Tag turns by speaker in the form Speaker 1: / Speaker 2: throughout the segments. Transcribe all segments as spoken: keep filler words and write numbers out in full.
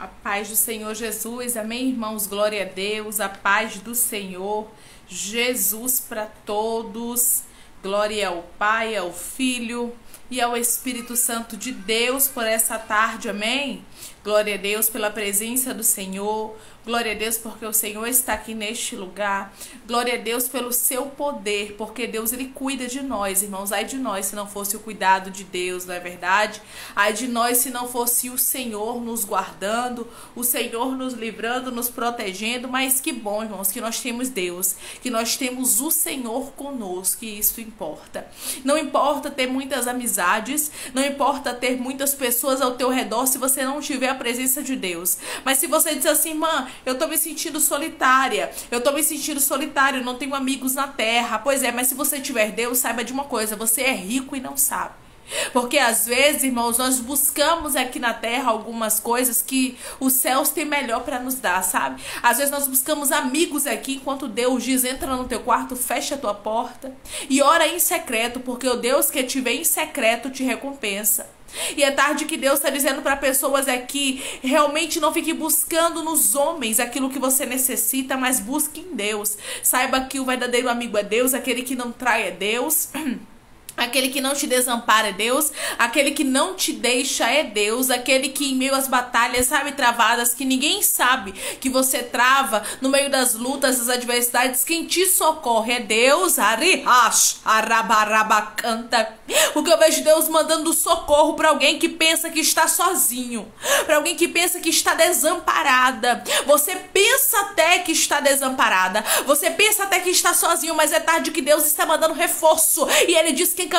Speaker 1: A paz do Senhor Jesus, amém, irmãos? Glória a Deus, a paz do Senhor Jesus para todos. Glória ao Pai, ao Filho e ao Espírito Santo de Deus por essa tarde, amém? Glória a Deus pela presença do Senhor. Glória a Deus porque o Senhor está aqui neste lugar. Glória a Deus pelo seu poder, porque Deus ele cuida de nós, irmãos. Ai de nós se não fosse o cuidado de Deus, não é verdade? Ai de nós se não fosse o Senhor nos guardando, o Senhor nos livrando, nos protegendo. Mas que bom, irmãos, que nós temos Deus, que nós temos o Senhor conosco, que isso importa. Não importa ter muitas amizades, não importa ter muitas pessoas ao teu redor se você não tiver a presença de Deus. Mas se você diz assim, irmã, eu tô me sentindo solitária, eu tô me sentindo solitário, não tenho amigos na terra. Pois é, mas se você tiver Deus, saiba de uma coisa, você é rico e não sabe. Porque às vezes, irmãos, nós buscamos aqui na terra algumas coisas que os céus têm melhor para nos dar, sabe? Às vezes nós buscamos amigos aqui, enquanto Deus diz, entra no teu quarto, fecha a tua porta e ora em secreto, porque o Deus que te vê em secreto te recompensa. E é tarde que Deus está dizendo para pessoas aqui, realmente não fique buscando nos homens aquilo que você necessita, mas busque em Deus. Saiba que o verdadeiro amigo é Deus, aquele que não trai é Deus. Aquele que não te desampara é Deus, aquele que não te deixa é Deus, aquele que em meio às batalhas, sabe, travadas, que ninguém sabe que você trava, no meio das lutas, das adversidades, quem te socorre é Deus. Arihash, arabarabacanta. Porque eu vejo Deus mandando socorro para alguém que pensa que está sozinho, para alguém que pensa que está desamparada. Você pensa até que está desamparada, você pensa até que está sozinho, mas é tarde que Deus está mandando reforço. E Ele diz que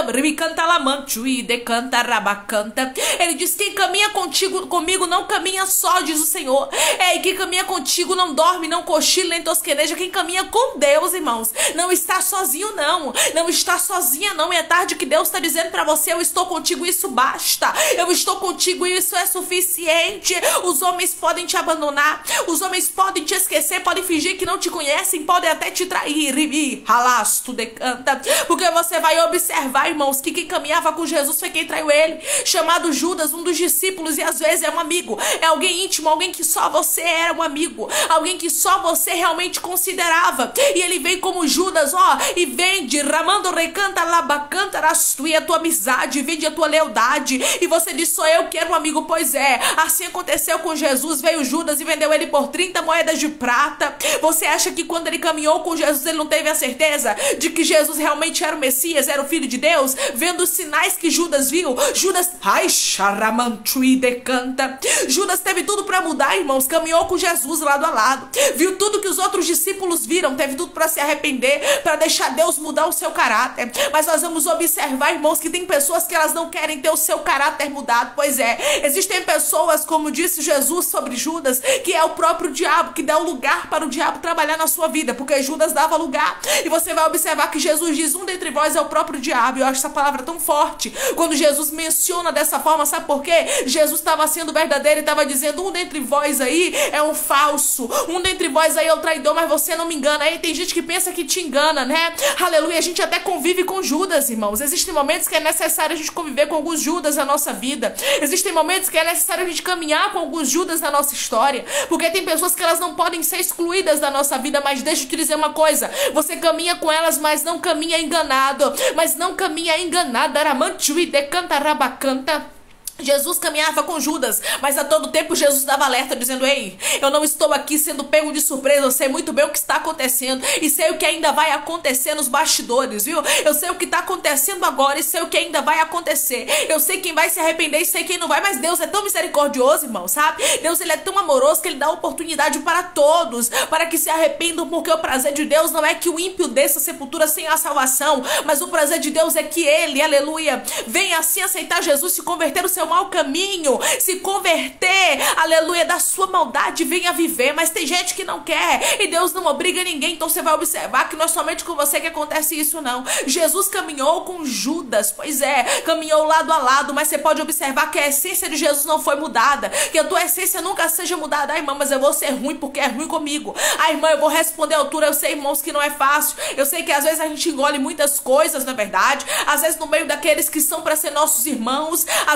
Speaker 1: Ele diz, quem caminha contigo, comigo não caminha só, diz o Senhor. É, e quem caminha contigo não dorme, não cochila, nem tosqueneja. Quem caminha com Deus, irmãos, não está sozinho não, não está sozinha não. E é tarde que Deus está dizendo para você, eu estou contigo, isso basta. Eu estou contigo e isso é suficiente. Os homens podem te abandonar, os homens podem te esquecer, podem fingir que não te conhecem, podem até te trair, ralasto decanta, porque você vai observar, irmãos, que quem caminhava com Jesus foi quem traiu ele, chamado Judas, um dos discípulos, e às vezes é um amigo, é alguém íntimo, alguém que só você era um amigo, alguém que só você realmente considerava, e ele vem como Judas, ó, e vende, ramando recanta, labacanta, rastuia a tua amizade, vende a tua lealdade, e você diz, sou eu que era um amigo. Pois é, assim aconteceu com Jesus, veio Judas e vendeu ele por trinta moedas de prata. Você acha que quando ele caminhou com Jesus, ele não teve a certeza de que Jesus realmente era o Messias, era o Filho de Deus? Vendo os sinais que Judas viu, Judas, ai, charamantui decanta, Judas teve tudo para mudar, irmãos, caminhou com Jesus lado a lado, viu tudo que os outros discípulos viram, teve tudo para se arrepender, para deixar Deus mudar o seu caráter. Mas nós vamos observar, irmãos, que tem pessoas que elas não querem ter o seu caráter mudado. Pois é, existem pessoas, como disse Jesus sobre Judas, que é o próprio diabo, que dá o lugar para o diabo trabalhar na sua vida, porque Judas dava lugar. E você vai observar que Jesus diz, um dentre vós é o próprio diabo. Eu acho essa palavra tão forte quando Jesus menciona dessa forma. Sabe por quê? Jesus estava sendo verdadeiro e estava dizendo, um dentre vós aí é um falso, um dentre vós aí é o traidor, mas você não me engana. Aí tem gente que pensa que te engana, né? Aleluia, a gente até convive com Judas, irmãos. Existem momentos que é necessário a gente conviver com alguns Judas na nossa vida. Existem momentos que é necessário a gente caminhar com alguns Judas na nossa história, porque tem pessoas que elas não podem ser excluídas da nossa vida. Mas deixa eu te dizer uma coisa, você caminha com elas, mas não caminha enganado, mas não caminha enganada. Aramantui decanta rabacanta. Jesus caminhava com Judas, mas a todo tempo Jesus dava alerta, dizendo, ei, eu não estou aqui sendo pego de surpresa, eu sei muito bem o que está acontecendo, e sei o que ainda vai acontecer nos bastidores, viu? Eu sei o que está acontecendo agora, e sei o que ainda vai acontecer, eu sei quem vai se arrepender e sei quem não vai. Mas Deus é tão misericordioso, irmão, sabe? Deus, ele é tão amoroso que ele dá oportunidade para todos, para que se arrependam, porque o prazer de Deus não é que o ímpio desça a sepultura sem a salvação, mas o prazer de Deus é que ele, aleluia, venha assim aceitar Jesus, se converter o seu mau caminho, se converter, aleluia, da sua maldade, venha viver. Mas tem gente que não quer, e Deus não obriga ninguém. Então você vai observar que não é somente com você que acontece isso, não. Jesus caminhou com Judas, pois é, caminhou lado a lado, mas você pode observar que a essência de Jesus não foi mudada, que a tua essência nunca seja mudada. Ah, irmã, mas eu vou ser ruim porque é ruim comigo. Ah, irmã, eu vou responder à altura. Eu sei, irmãos, que não é fácil, eu sei que às vezes a gente engole muitas coisas, na verdade, às vezes no meio daqueles que são para ser nossos irmãos, às vezes no meio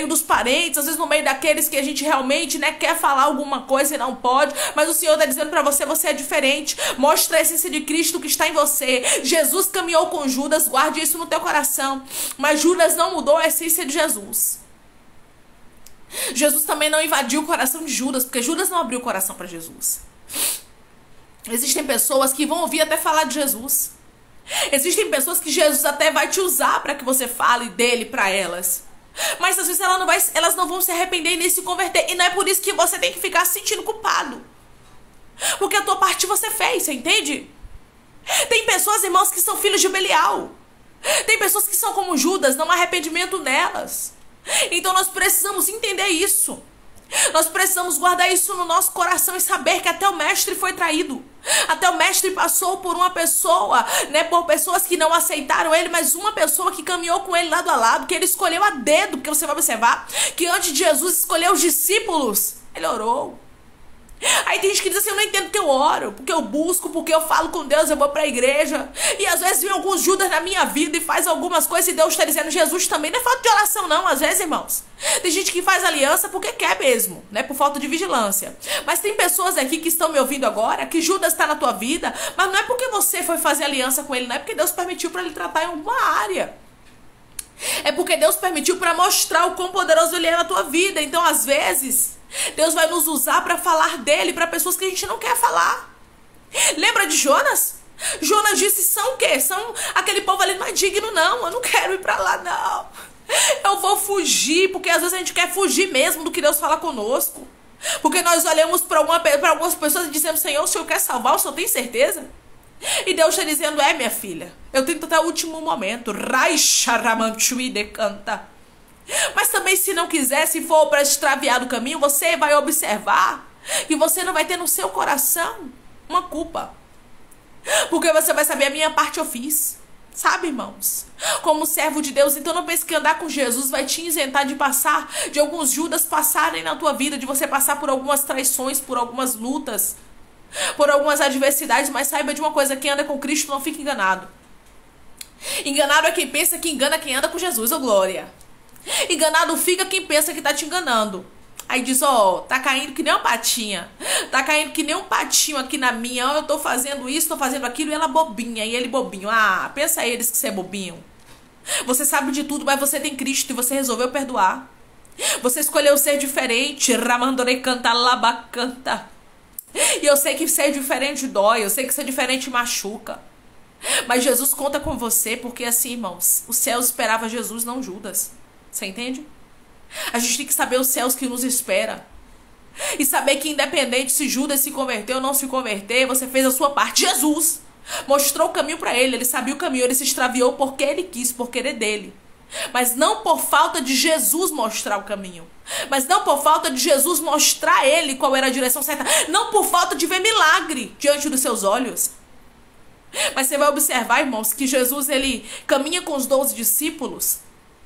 Speaker 1: meio dos parentes, às vezes no meio daqueles que a gente realmente, né, quer falar alguma coisa e não pode, mas o Senhor está dizendo para você, você é diferente. Mostra a essência de Cristo que está em você. Jesus caminhou com Judas, guarde isso no teu coração, mas Judas não mudou a essência de Jesus. Jesus também não invadiu o coração de Judas, porque Judas não abriu o coração para Jesus. Existem pessoas que vão ouvir até falar de Jesus. Existem pessoas que Jesus até vai te usar para que você fale dele para elas. Mas às vezes ela não vai, elas não vão se arrepender e nem se converter. E não é por isso que você tem que ficar se sentindo culpado. Porque a tua parte você fez, você entende? Tem pessoas, irmãos, que são filhos de Belial. Tem pessoas que são como Judas, não há arrependimento nelas. Então nós precisamos entender isso. Nós precisamos guardar isso no nosso coração e saber que até o mestre foi traído. Até o mestre passou por uma pessoa, né, por pessoas que não aceitaram ele, mas uma pessoa que caminhou com ele lado a lado, que ele escolheu a dedo, porque você vai observar que antes de Jesus escolher os discípulos, ele orou. Aí tem gente que diz assim, eu não entendo que eu oro, porque eu busco, porque eu falo com Deus, eu vou pra igreja. E às vezes vem alguns Judas na minha vida e faz algumas coisas e Deus está dizendo, Jesus também não é falta de oração não, às vezes, irmãos. Tem gente que faz aliança porque quer mesmo, né, por falta de vigilância. Mas tem pessoas aqui que estão me ouvindo agora, que Judas está na tua vida, mas não é porque você foi fazer aliança com ele, não é porque Deus permitiu para ele tratar em alguma área. É porque Deus permitiu para mostrar o quão poderoso ele é na tua vida. Então, às vezes, Deus vai nos usar para falar dele para pessoas que a gente não quer falar. Lembra de Jonas? Jonas disse, são o quê? São aquele povo ali, não é digno não, eu não quero ir para lá não. Eu vou fugir, porque às vezes a gente quer fugir mesmo do que Deus fala conosco. Porque nós olhamos para algumas pessoas e dizemos, Senhor, o Senhor quer salvar, o Senhor tem certeza? E Deus está dizendo, é minha filha, eu tento até o último momento. Mas também se não quiser, se for para extraviar do caminho, você vai observar que você não vai ter no seu coração uma culpa. Porque você vai saber, a minha parte eu fiz. Sabe, irmãos? Como servo de Deus, então não pense que andar com Jesus vai te isentar de passar, de alguns Judas passarem na tua vida, de você passar por algumas traições, por algumas lutas, por algumas adversidades, mas saiba de uma coisa, quem anda com Cristo não fica enganado. Enganado é quem pensa que engana quem anda com Jesus, ô glória. Enganado fica quem pensa que tá te enganando. Aí diz, ó, oh, tá caindo que nem uma patinha, tá caindo que nem um patinho aqui na minha, ó, eu tô fazendo isso, tô fazendo aquilo, e ela bobinha, e ele bobinho. Ah, pensa eles que você é bobinho. Você sabe de tudo, mas você tem Cristo e você resolveu perdoar. Você escolheu ser diferente, ramandore canta labacanta. E eu sei que ser diferente dói, eu sei que ser diferente machuca. Mas Jesus conta com você, porque assim, irmãos, o céu esperava Jesus, não Judas. Você entende? A gente tem que saber os céus que nos espera. E saber que independente se Judas se converteu ou não se converter, você fez a sua parte. Jesus mostrou o caminho para ele, ele sabia o caminho, ele se extraviou porque ele quis, por querer dele. Mas não por falta de Jesus mostrar o caminho. Mas não por falta de Jesus mostrar a ele qual era a direção certa. Não por falta de ver milagre diante dos seus olhos. Mas você vai observar, irmãos, que Jesus, ele caminha com os doze discípulos.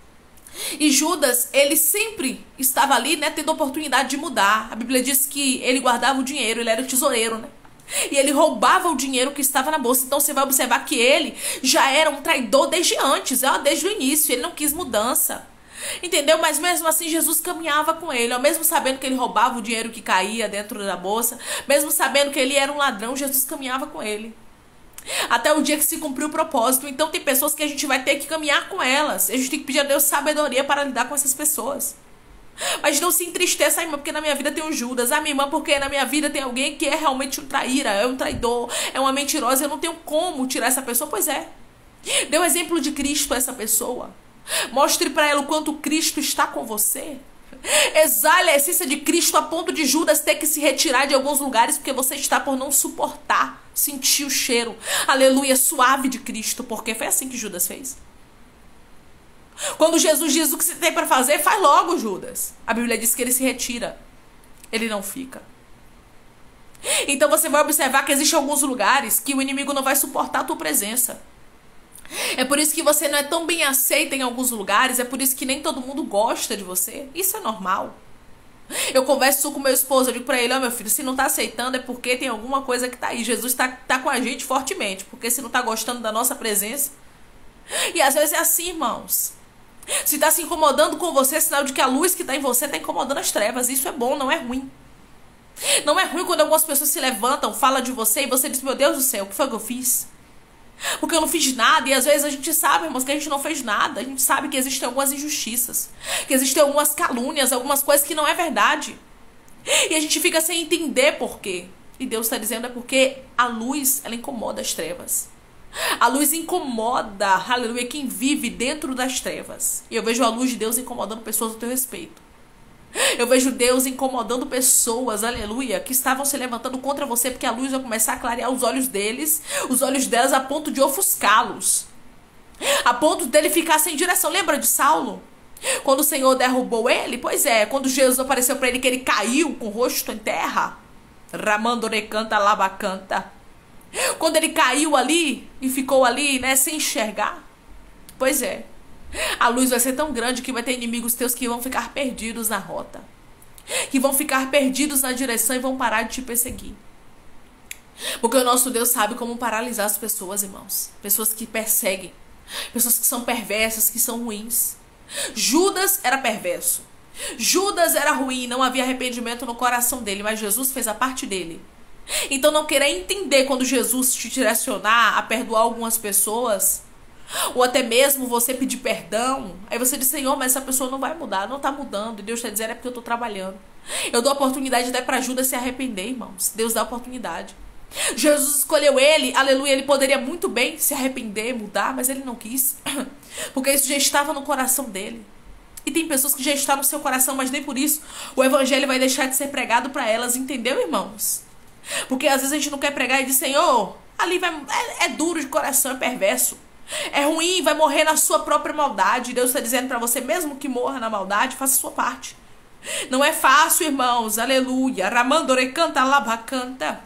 Speaker 1: E Judas, ele sempre estava ali, né, tendo oportunidade de mudar. A Bíblia diz que ele guardava o dinheiro, ele era o tesoureiro, né? E ele roubava o dinheiro que estava na bolsa. Então você vai observar que ele já era um traidor desde antes, ó, desde o início. Ele não quis mudança. Entendeu? Mas mesmo assim Jesus caminhava com ele, ó, mesmo sabendo que ele roubava o dinheiro que caía dentro da bolsa, mesmo sabendo que ele era um ladrão, Jesus caminhava com ele. Até o dia que se cumpriu o propósito. Então tem pessoas que a gente vai ter que caminhar com elas. A gente tem que pedir a Deus sabedoria para lidar com essas pessoas. Mas não se entristeça, irmã, porque na minha vida tem um Judas. Ah, minha irmã, porque na minha vida tem alguém que é realmente um traíra, é um traidor, é uma mentirosa. Eu não tenho como tirar essa pessoa. Pois é. Dê o exemplo de Cristo a essa pessoa. Mostre para ela o quanto Cristo está com você. Exale a essência de Cristo a ponto de Judas ter que se retirar de alguns lugares porque você está por não suportar sentir o cheiro, aleluia, suave de Cristo, porque foi assim que Judas fez. Quando Jesus diz o que você tem para fazer, faz logo, Judas. A Bíblia diz que ele se retira, ele não fica. Então você vai observar que existem alguns lugares que o inimigo não vai suportar a tua presença. É por isso que você não é tão bem aceita em alguns lugares, é por isso que nem todo mundo gosta de você. Isso é normal. Eu converso com meu esposo, eu digo pra ele, ó, oh, meu filho, se não tá aceitando é porque tem alguma coisa que tá aí. Jesus tá, tá com a gente fortemente, porque se não tá gostando da nossa presença. E às vezes é assim, irmãos. Se está se incomodando com você, é sinal de que a luz que está em você está incomodando as trevas. Isso é bom, não é ruim. Não é ruim quando algumas pessoas se levantam, falam de você e você diz, meu Deus do céu, o que foi que eu fiz? Porque eu não fiz nada. E às vezes a gente sabe, irmãos, que a gente não fez nada. A gente sabe que existem algumas injustiças, que existem algumas calúnias, algumas coisas que não é verdade. E a gente fica sem entender por quê. E Deus está dizendo é porque a luz, ela incomoda as trevas. A luz incomoda, aleluia, quem vive dentro das trevas. E eu vejo a luz de Deus incomodando pessoas do teu respeito. Eu vejo Deus incomodando pessoas, aleluia, que estavam se levantando contra você, porque a luz vai começar a clarear os olhos deles, os olhos delas, a ponto de ofuscá-los, a ponto dele ficar sem direção. Lembra de Saulo? Quando o Senhor derrubou ele? Pois é, quando Jesus apareceu para ele, que ele caiu com o rosto em terra. Ramandorecanta labacanta. Quando ele caiu ali e ficou ali, né, sem enxergar. Pois é. A luz vai ser tão grande que vai ter inimigos teus que vão ficar perdidos na rota, que vão ficar perdidos na direção e vão parar de te perseguir. Porque o nosso Deus sabe como paralisar as pessoas, irmãos. Pessoas que perseguem, pessoas que são perversas, que são ruins. Judas era perverso, Judas era ruim, não havia arrependimento no coração dele, mas Jesus fez a parte dele. Então não queira entender quando Jesus te direcionar a perdoar algumas pessoas, ou até mesmo você pedir perdão. Aí você diz, Senhor, mas essa pessoa não vai mudar, não está mudando. E Deus está dizendo, é porque eu estou trabalhando. Eu dou a oportunidade até para Judas se arrepender, irmãos. Deus dá a oportunidade. Jesus escolheu ele, aleluia, ele poderia muito bem se arrepender, mudar, mas ele não quis. Porque isso já estava no coração dele. E tem pessoas que já estão no seu coração, mas nem por isso o evangelho vai deixar de ser pregado para elas, entendeu, irmãos? Porque às vezes a gente não quer pregar e diz, Senhor, ali vai, é, é duro de coração, é perverso. É ruim, vai morrer na sua própria maldade. Deus está dizendo para você, mesmo que morra na maldade, faça a sua parte. Não é fácil, irmãos, aleluia. Ramandorecanta labacanta.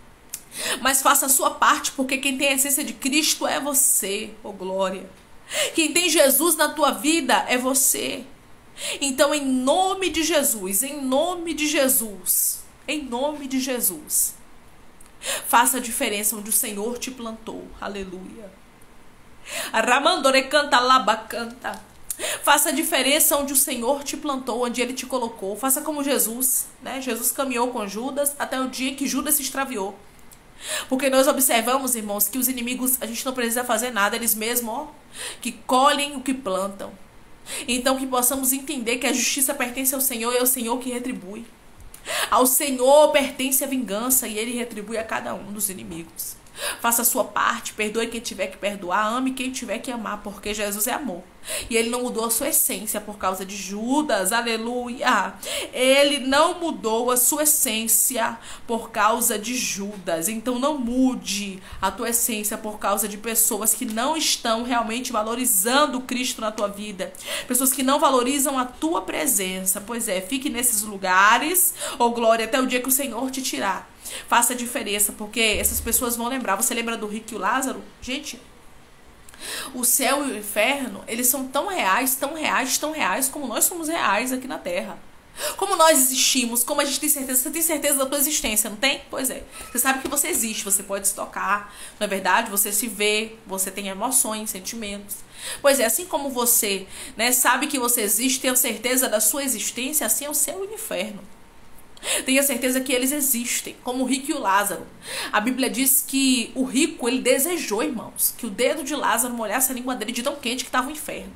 Speaker 1: Mas faça a sua parte, porque quem tem a essência de Cristo é você, oh glória. Quem tem Jesus na tua vida é você. Então, em nome de Jesus, em nome de Jesus, em nome de Jesus, faça a diferença onde o Senhor te plantou, aleluia. Ramandorecanta labacanta. Faça a diferença onde o Senhor te plantou, onde Ele te colocou. Faça como Jesus, né? Jesus caminhou com Judas até o dia que Judas se extraviou. Porque nós observamos, irmãos, que os inimigos, a gente não precisa fazer nada, eles mesmos, ó, que colhem o que plantam. Então que possamos entender que a justiça pertence ao Senhor e é o Senhor que retribui. Ao Senhor pertence a vingança e Ele retribui a cada um dos inimigos. Faça a sua parte, perdoe quem tiver que perdoar, ame quem tiver que amar, porque Jesus é amor. E Ele não mudou a sua essência por causa de Judas, aleluia. Ele não mudou a sua essência por causa de Judas. Então não mude a tua essência por causa de pessoas que não estão realmente valorizando Cristo na tua vida. Pessoas que não valorizam a tua presença. Pois é, fique nesses lugares, oh glória, até o dia que o Senhor te tirar. Faça a diferença, porque essas pessoas vão lembrar. Você lembra do rico e o Lázaro? Gente, o céu e o inferno, eles são tão reais, tão reais, tão reais como nós somos reais aqui na terra. Como nós existimos, como a gente tem certeza. Você tem certeza da tua existência, não tem? Pois é. Você sabe que você existe, você pode se tocar. Na verdade, você se vê, você tem emoções, sentimentos. Pois é, assim como você, né, sabe que você existe, tem a certeza da sua existência, assim é o céu e o inferno. Tenha certeza que eles existem, como o rico e o Lázaro. A Bíblia diz que o rico, ele desejou, irmãos, que o dedo de Lázaro molhasse a língua dele de tão quente que estava o inferno.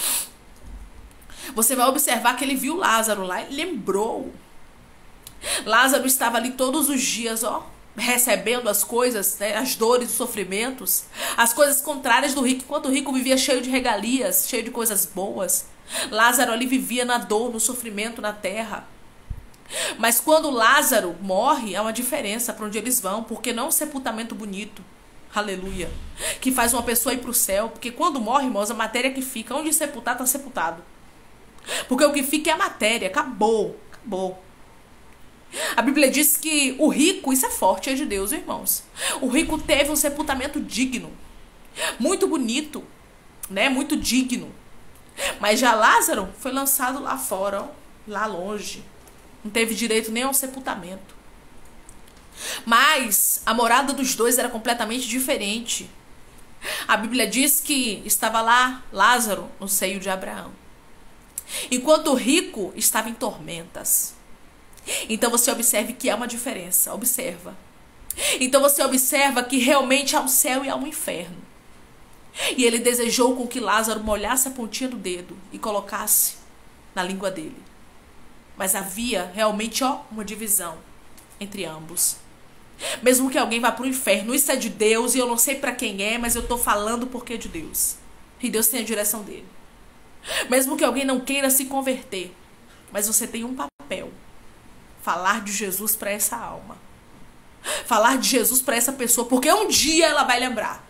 Speaker 1: Você vai observar que ele viu Lázaro lá e lembrou. Lázaro estava ali todos os dias, ó, recebendo as coisas, né, as dores, os sofrimentos, as coisas contrárias do rico. Enquanto o rico vivia cheio de regalias, cheio de coisas boas, Lázaro ali vivia na dor, no sofrimento na terra. Mas quando Lázaro morre, há uma diferença para onde eles vão, porque não é um sepultamento bonito, aleluia, que faz uma pessoa ir para o céu. Porque quando morre, irmãos, a matéria que fica, onde sepultar, está sepultado. Porque o que fica é a matéria, acabou, acabou. A Bíblia diz que o rico, isso é forte, é de Deus, irmãos. O rico teve um sepultamento digno, muito bonito, né, muito digno. Mas já Lázaro foi lançado lá fora, ó, lá longe. Não teve direito nem ao sepultamento. Mas a morada dos dois era completamente diferente. A Bíblia diz que estava lá Lázaro no seio de Abraão, enquanto o rico estava em tormentas. Então você observe que há uma diferença. Observa. Então você observa que realmente há um céu e há um inferno. E ele desejou com que Lázaro molhasse a pontinha do dedo e colocasse na língua dele. Mas havia realmente, ó, uma divisão entre ambos. Mesmo que alguém vá para o inferno, isso é de Deus e eu não sei para quem é, mas eu estou falando porque é de Deus. E Deus tem a direção dele. Mesmo que alguém não queira se converter, mas você tem um papel. Falar de Jesus para essa alma. Falar de Jesus para essa pessoa, porque um dia ela vai lembrar.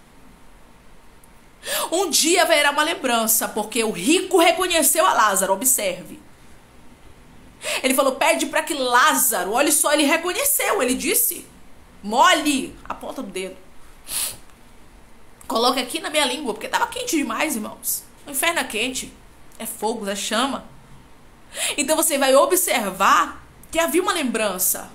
Speaker 1: Um dia haverá uma lembrança, porque o rico reconheceu a Lázaro, observe. Ele falou, pede para que Lázaro, olha só, ele reconheceu, ele disse, molhe a ponta do dedo. Coloque aqui na minha língua, porque estava quente demais, irmãos. O inferno é quente, é fogo, é chama. Então você vai observar que havia uma lembrança.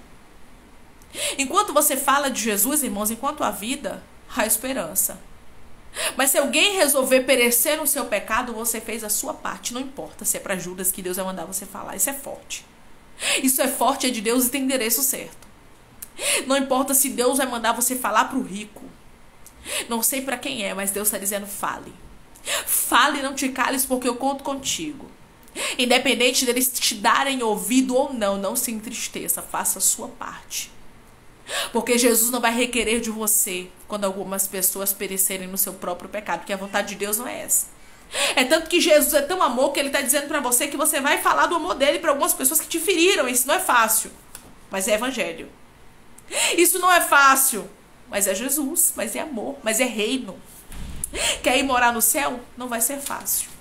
Speaker 1: Enquanto você fala de Jesus, irmãos, enquanto há vida, há esperança. Mas se alguém resolver perecer no seu pecado, você fez a sua parte. Não importa se é para Judas que Deus vai mandar você falar. Isso é forte. Isso é forte, é de Deus e tem endereço certo. Não importa se Deus vai mandar você falar para o rico. Não sei para quem é, mas Deus está dizendo, fale. Fale e não te cales, porque eu conto contigo. Independente deles te darem ouvido ou não, não se entristeça. Faça a sua parte. Porque Jesus não vai requerer de você quando algumas pessoas perecerem no seu próprio pecado, porque a vontade de Deus não é essa. É tanto que Jesus é tão amor que ele está dizendo para você que você vai falar do amor dele para algumas pessoas que te feriram. Isso não é fácil, mas é evangelho. Isso não é fácil, mas é Jesus, mas é amor, mas é reino. Quer ir morar no céu? Não vai ser fácil.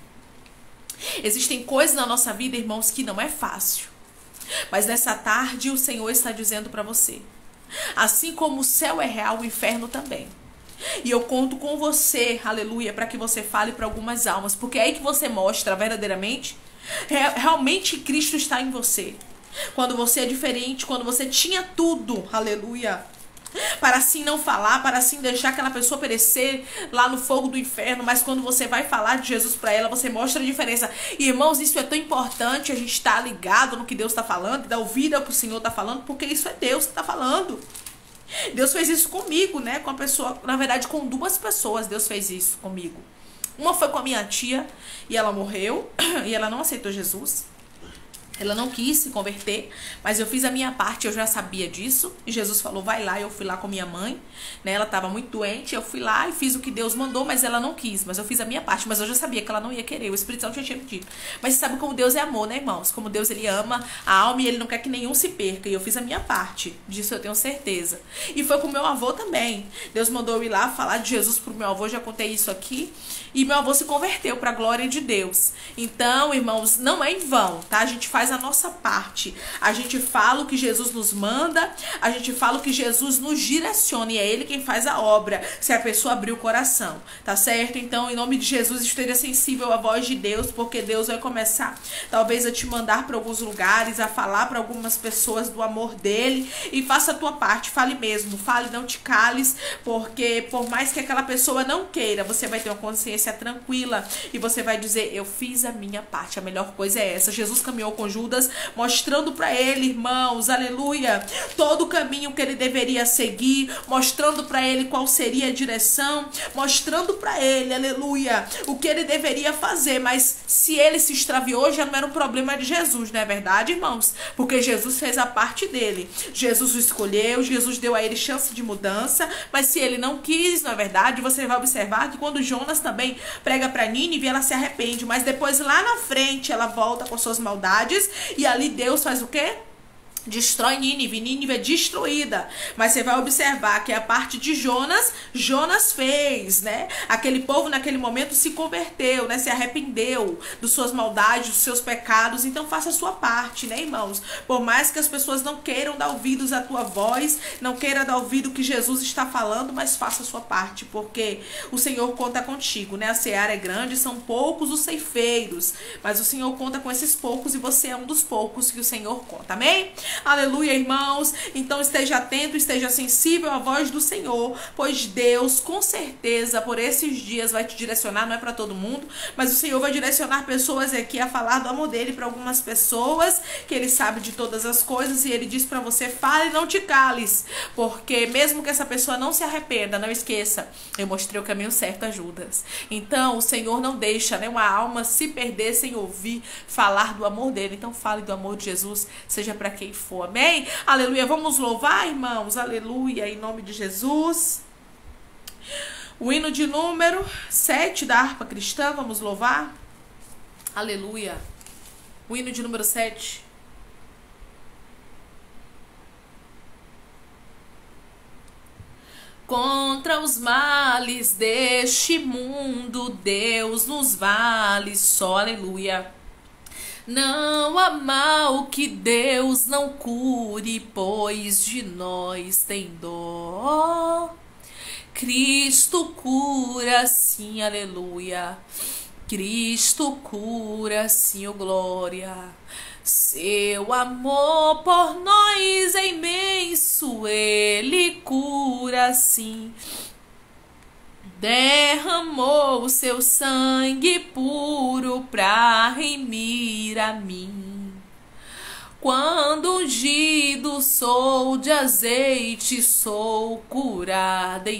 Speaker 1: Existem coisas na nossa vida, irmãos, que não é fácil. Mas nessa tarde o Senhor está dizendo para você, assim como o céu é real, o inferno também. E eu conto com você, aleluia, para que você fale para algumas almas. Porque é aí que você mostra verdadeiramente, realmente Cristo está em você. Quando você é diferente, quando você tinha tudo, aleluia, para assim não falar, para assim deixar aquela pessoa perecer lá no fogo do inferno, mas quando você vai falar de Jesus para ela, você mostra a diferença. E, irmãos, isso é tão importante, a gente estar ligado no que Deus está falando, dar ouvido ao que o Senhor está falando, porque isso é Deus que está falando. Deus fez isso comigo, né? Com a pessoa, na verdade, com duas pessoas Deus fez isso comigo. Uma foi com a minha tia e ela morreu e ela não aceitou Jesus. Ela não quis se converter, mas eu fiz a minha parte, eu já sabia disso. E Jesus falou, vai lá, eu fui lá com minha mãe, né? Ela estava muito doente, eu fui lá e fiz o que Deus mandou, mas ela não quis. Mas eu fiz a minha parte, mas eu já sabia que ela não ia querer, o Espírito Santo já tinha pedido. Mas você sabe como Deus é amor, né, irmãos? Como Deus, ele ama a alma e ele não quer que nenhum se perca. E eu fiz a minha parte, disso eu tenho certeza. E foi com meu avô também. Deus mandou eu ir lá falar de Jesus pro meu avô, já contei isso aqui. E meu avô se converteu para a glória de Deus. Então, irmãos, não é em vão, tá? A gente faz a nossa parte. A gente fala o que Jesus nos manda, a gente fala o que Jesus nos direciona, e é ele quem faz a obra, se a pessoa abrir o coração, tá certo? Então, em nome de Jesus, esteja sensível à voz de Deus, porque Deus vai começar, talvez, a te mandar para alguns lugares, a falar para algumas pessoas do amor dele, e faça a tua parte, fale mesmo, fale, não te cales, porque por mais que aquela pessoa não queira, você vai ter uma consciência tranquila, e você vai dizer, eu fiz a minha parte, a melhor coisa é essa. Jesus caminhou com Judas, mostrando para ele, irmãos, aleluia, todo o caminho que ele deveria seguir, mostrando para ele qual seria a direção, mostrando para ele, aleluia, o que ele deveria fazer. Mas se ele se extraviou, já não era um problema de Jesus, não é verdade, irmãos? Porque Jesus fez a parte dele, Jesus o escolheu, Jesus deu a ele chance de mudança, mas se ele não quis, não é verdade, você vai observar que quando Jonas também prega para Nínive, ela se arrepende, mas depois lá na frente ela volta com suas maldades, e ali Deus faz o quê? Destrói Nínive, Nínive é destruída. Mas você vai observar que a parte de Jonas, Jonas fez, né? Aquele povo naquele momento se converteu, né? Se arrependeu das suas maldades, dos seus pecados. Então faça a sua parte, né, irmãos? Por mais que as pessoas não queiram dar ouvidos à tua voz, não queiram dar ouvido ao que Jesus está falando, mas faça a sua parte, porque o Senhor conta contigo, né? A seara é grande, são poucos os ceifeiros, mas o Senhor conta com esses poucos e você é um dos poucos que o Senhor conta, amém? Aleluia, irmãos. Então esteja atento, esteja sensível à voz do Senhor, pois Deus, com certeza, por esses dias vai te direcionar, não é para todo mundo, mas o Senhor vai direcionar pessoas aqui a falar do amor dele para algumas pessoas, que ele sabe de todas as coisas, e ele diz para você: fale e não te cales, porque mesmo que essa pessoa não se arrependa, não esqueça, eu mostrei o caminho certo a Judas. Então o Senhor não deixa, né, uma alma se perder sem ouvir falar do amor dele. Então fale do amor de Jesus, seja para quem for, amém? Aleluia, vamos louvar, irmãos, aleluia, em nome de Jesus. O hino de número sete da harpa cristã, vamos louvar, aleluia, o hino de número sete. Contra os males deste mundo, Deus nos vale só, aleluia. Não há mal que Deus não cure, pois de nós tem dó. Cristo cura sim, aleluia. Cristo cura sim, oh glória. Seu amor por nós é imenso, ele cura sim. Derramou o seu sangue puro pra remir a mim. Quando ungido sou de azeite, sou curada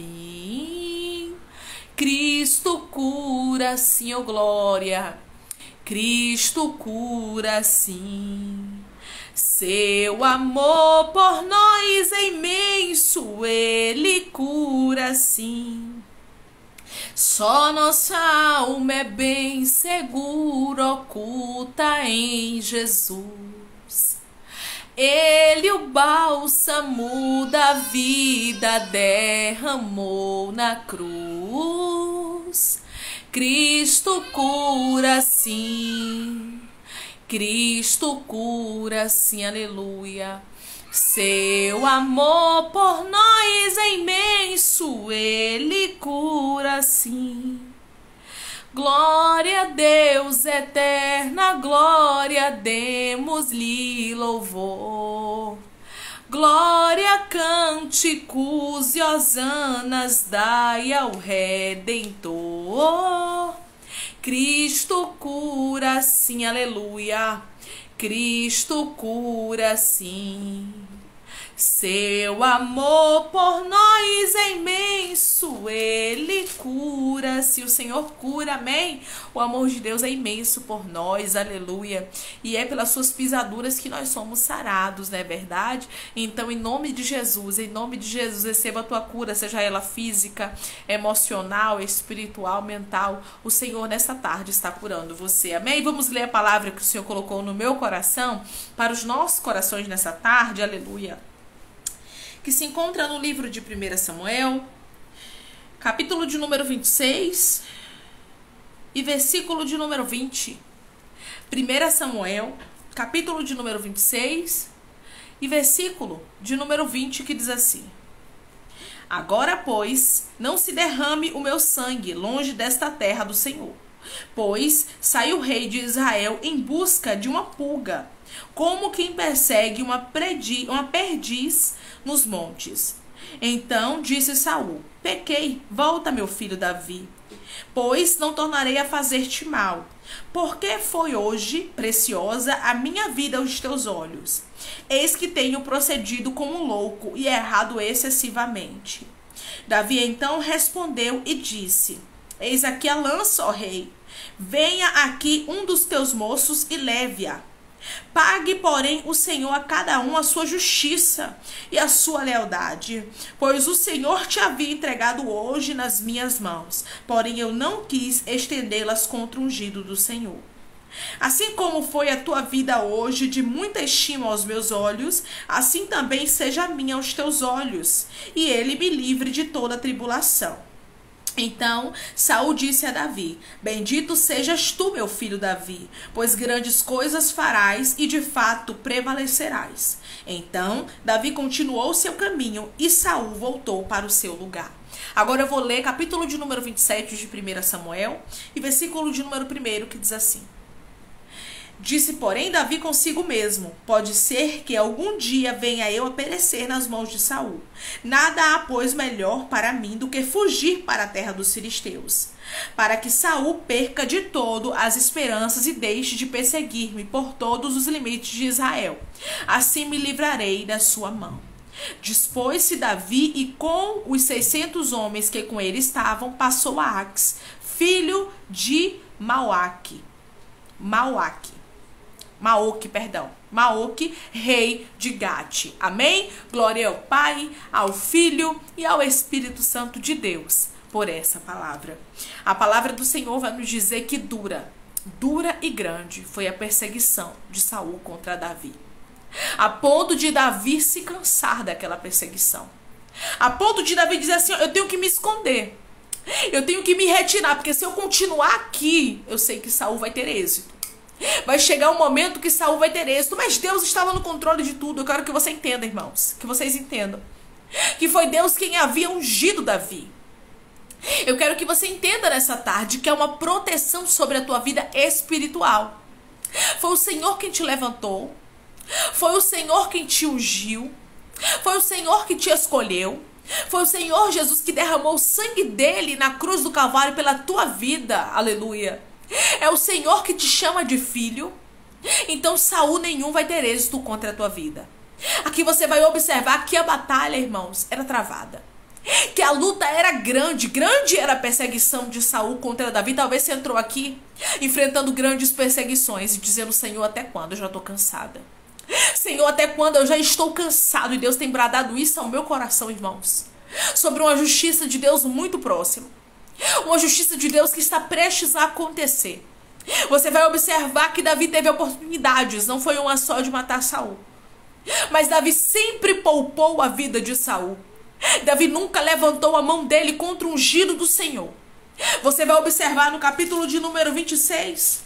Speaker 1: enfim. Cristo cura sim, oh glória. Cristo cura sim. Seu amor por nós é imenso, ele cura sim. Só nossa alma é bem segura, oculta em Jesus. Ele o bálsamo da vida derramou na cruz. Cristo cura sim. Cristo cura sim, aleluia. Seu amor por nós é imenso, ele cura sim. Glória a Deus, eterna glória, demos-lhe louvor. Glória, cânticos e hosanas dai ao Redentor. Cristo cura sim, aleluia. Cristo cura sim. Seu amor por nós é imenso, ele cura. Se o Senhor cura, amém? O amor de Deus é imenso por nós, aleluia. E é pelas suas pisaduras que nós somos sarados, não é verdade? Então, em nome de Jesus, em nome de Jesus, receba a tua cura, seja ela física, emocional, espiritual, mental. O Senhor nesta tarde está curando você, amém? Vamos ler a palavra que o Senhor colocou no meu coração, para os nossos corações nessa tarde, aleluia. Que se encontra no livro de primeira Samuel, capítulo de número vinte e seis e versículo de número vinte. primeira Samuel, capítulo de número vinte e seis e versículo de número vinte, que diz assim: Agora, pois, não se derrame o meu sangue longe desta terra do Senhor, pois saiu o rei de Israel em busca de uma pulga, como quem persegue uma, predi, uma perdiz nos montes. Então disse Saul: Pequei, volta, meu filho Davi, pois não tornarei a fazer-te mal, porque foi hoje preciosa a minha vida aos teus olhos. Eis que tenho procedido como louco e errado excessivamente. Davi então respondeu e disse: Eis aqui a lança, ó rei. Venha aqui um dos teus moços e leve-a. Pague, porém, o Senhor a cada um a sua justiça e a sua lealdade, pois o Senhor te havia entregado hoje nas minhas mãos, porém eu não quis estendê-las contra o ungido do Senhor. Assim como foi a tua vida hoje de muita estima aos meus olhos, assim também seja a minha aos teus olhos, e ele me livre de toda tribulação. Então Saul disse a Davi: Bendito sejas tu, meu filho Davi, pois grandes coisas farás e de fato prevalecerás. Então Davi continuou seu caminho e Saul voltou para o seu lugar. Agora eu vou ler capítulo de número vinte e sete de primeira Samuel e versículo de número um, que diz assim: Disse, porém, Davi consigo mesmo: pode ser que algum dia venha eu a perecer nas mãos de Saul. Nada há, pois, melhor para mim do que fugir para a terra dos filisteus, para que Saul perca de todo as esperanças e deixe de perseguir-me por todos os limites de Israel. Assim me livrarei da sua mão. Dispôs-se Davi e com os seiscentos homens que com ele estavam, passou a Ax, filho de Mauaque. Mauaque. Maoque, perdão. Maoque, rei de Gate. Amém? Glória ao Pai, ao Filho e ao Espírito Santo de Deus por essa palavra. A palavra do Senhor vai nos dizer que dura, dura e grande foi a perseguição de Saul contra Davi. A ponto de Davi se cansar daquela perseguição. A ponto de Davi dizer assim, eu tenho que me esconder. Eu tenho que me retirar, porque se eu continuar aqui, eu sei que Saul vai ter êxito. Vai chegar um momento que Saul vai ter êxito, mas Deus estava no controle de tudo. Eu quero que você entenda, irmãos, que vocês entendam que foi Deus quem havia ungido Davi. Eu quero que você entenda nessa tarde que é uma proteção sobre a tua vida espiritual. Foi o Senhor quem te levantou, foi o Senhor quem te ungiu, foi o Senhor que te escolheu, foi o Senhor Jesus que derramou o sangue dele na cruz do Calvário pela tua vida, aleluia. É o Senhor que te chama de filho. Então Saul nenhum vai ter êxito contra a tua vida. Aqui você vai observar que a batalha, irmãos, era travada, que a luta era grande. Grande era a perseguição de Saul contra Davi. Talvez você entrou aqui enfrentando grandes perseguições e dizendo, Senhor, até quando? Eu já estou cansada. Senhor, até quando? Eu já estou cansado. E Deus tem bradado isso ao meu coração, irmãos, sobre uma justiça de Deus muito próxima. Uma justiça de Deus que está prestes a acontecer. Você vai observar que Davi teve oportunidades, não foi uma só, de matar Saul. Mas Davi sempre poupou a vida de Saul. Davi nunca levantou a mão dele contra o ungido do Senhor. Você vai observar no capítulo de número vinte e seis.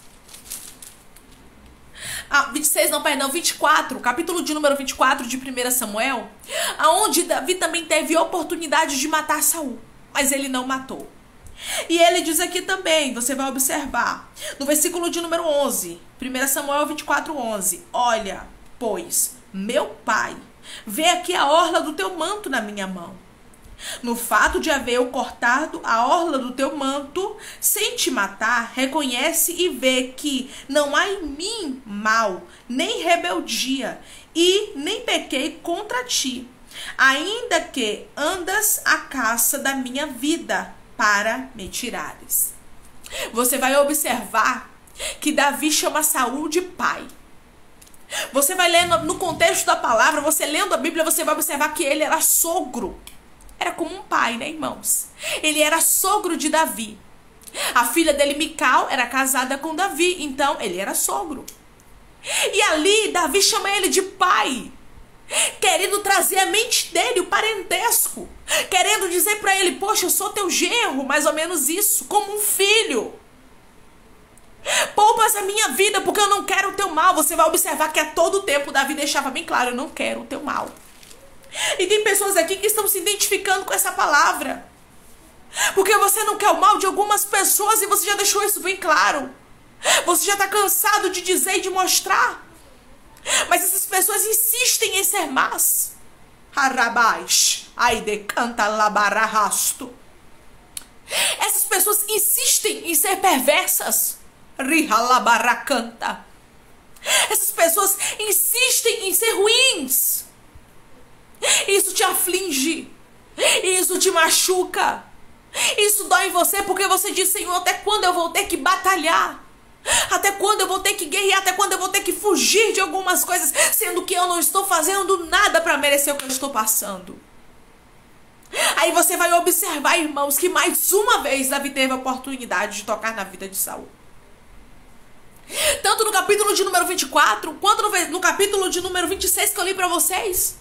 Speaker 1: Ah, vinte e seis não, perdão, vinte e quatro. Capítulo de número vinte e quatro de primeira Samuel. Aonde Davi também teve oportunidade de matar Saul, mas ele não matou. E ele diz aqui também, você vai observar, no versículo de número onze, primeira Samuel vinte e quatro, onze. Olha, pois, meu pai, vê aqui a orla do teu manto na minha mão. No fato de haver eu cortado a orla do teu manto, sem te matar, reconhece e vê que não há em mim mal, nem rebeldia, e nem pequei contra ti, ainda que andas à caça da minha vida, para me tirares. Você vai observar que Davi chama Saul de pai. Você vai lendo no contexto da palavra, você lendo a Bíblia, você vai observar que ele era sogro. Era como um pai, né, irmãos? Ele era sogro de Davi. A filha dele, Mical, era casada com Davi, então ele era sogro. E ali, Davi chama ele de pai, querendo trazer à mente dele o parentesco, querendo dizer para ele, poxa, eu sou teu genro, mais ou menos isso, como um filho. Poupas a minha vida, porque eu não quero o teu mal. Você vai observar que a todo tempo Davi deixava bem claro, eu não quero o teu mal. E tem pessoas aqui que estão se identificando com essa palavra, porque você não quer o mal de algumas pessoas e você já deixou isso bem claro. Você já está cansado de dizer e de mostrar, mas essas pessoas insistem em ser más. Harabais, ai de canta labarrasto. Essas pessoas insistem em ser perversas. Rihalabaracanta. Essas pessoas insistem em ser ruins. Isso te aflige, isso te machuca, isso dói em você, porque você diz, Senhor, até quando eu vou ter que batalhar? Até quando eu vou ter que guerrear? Até quando eu vou ter que fugir de algumas coisas, sendo que eu não estou fazendo nada para merecer o que eu estou passando? Aí você vai observar, irmãos, que mais uma vez Davi teve a oportunidade de tocar na vida de Saul. Tanto no capítulo de número vinte e quatro, quanto no, no capítulo de número vinte e seis que eu li para vocês.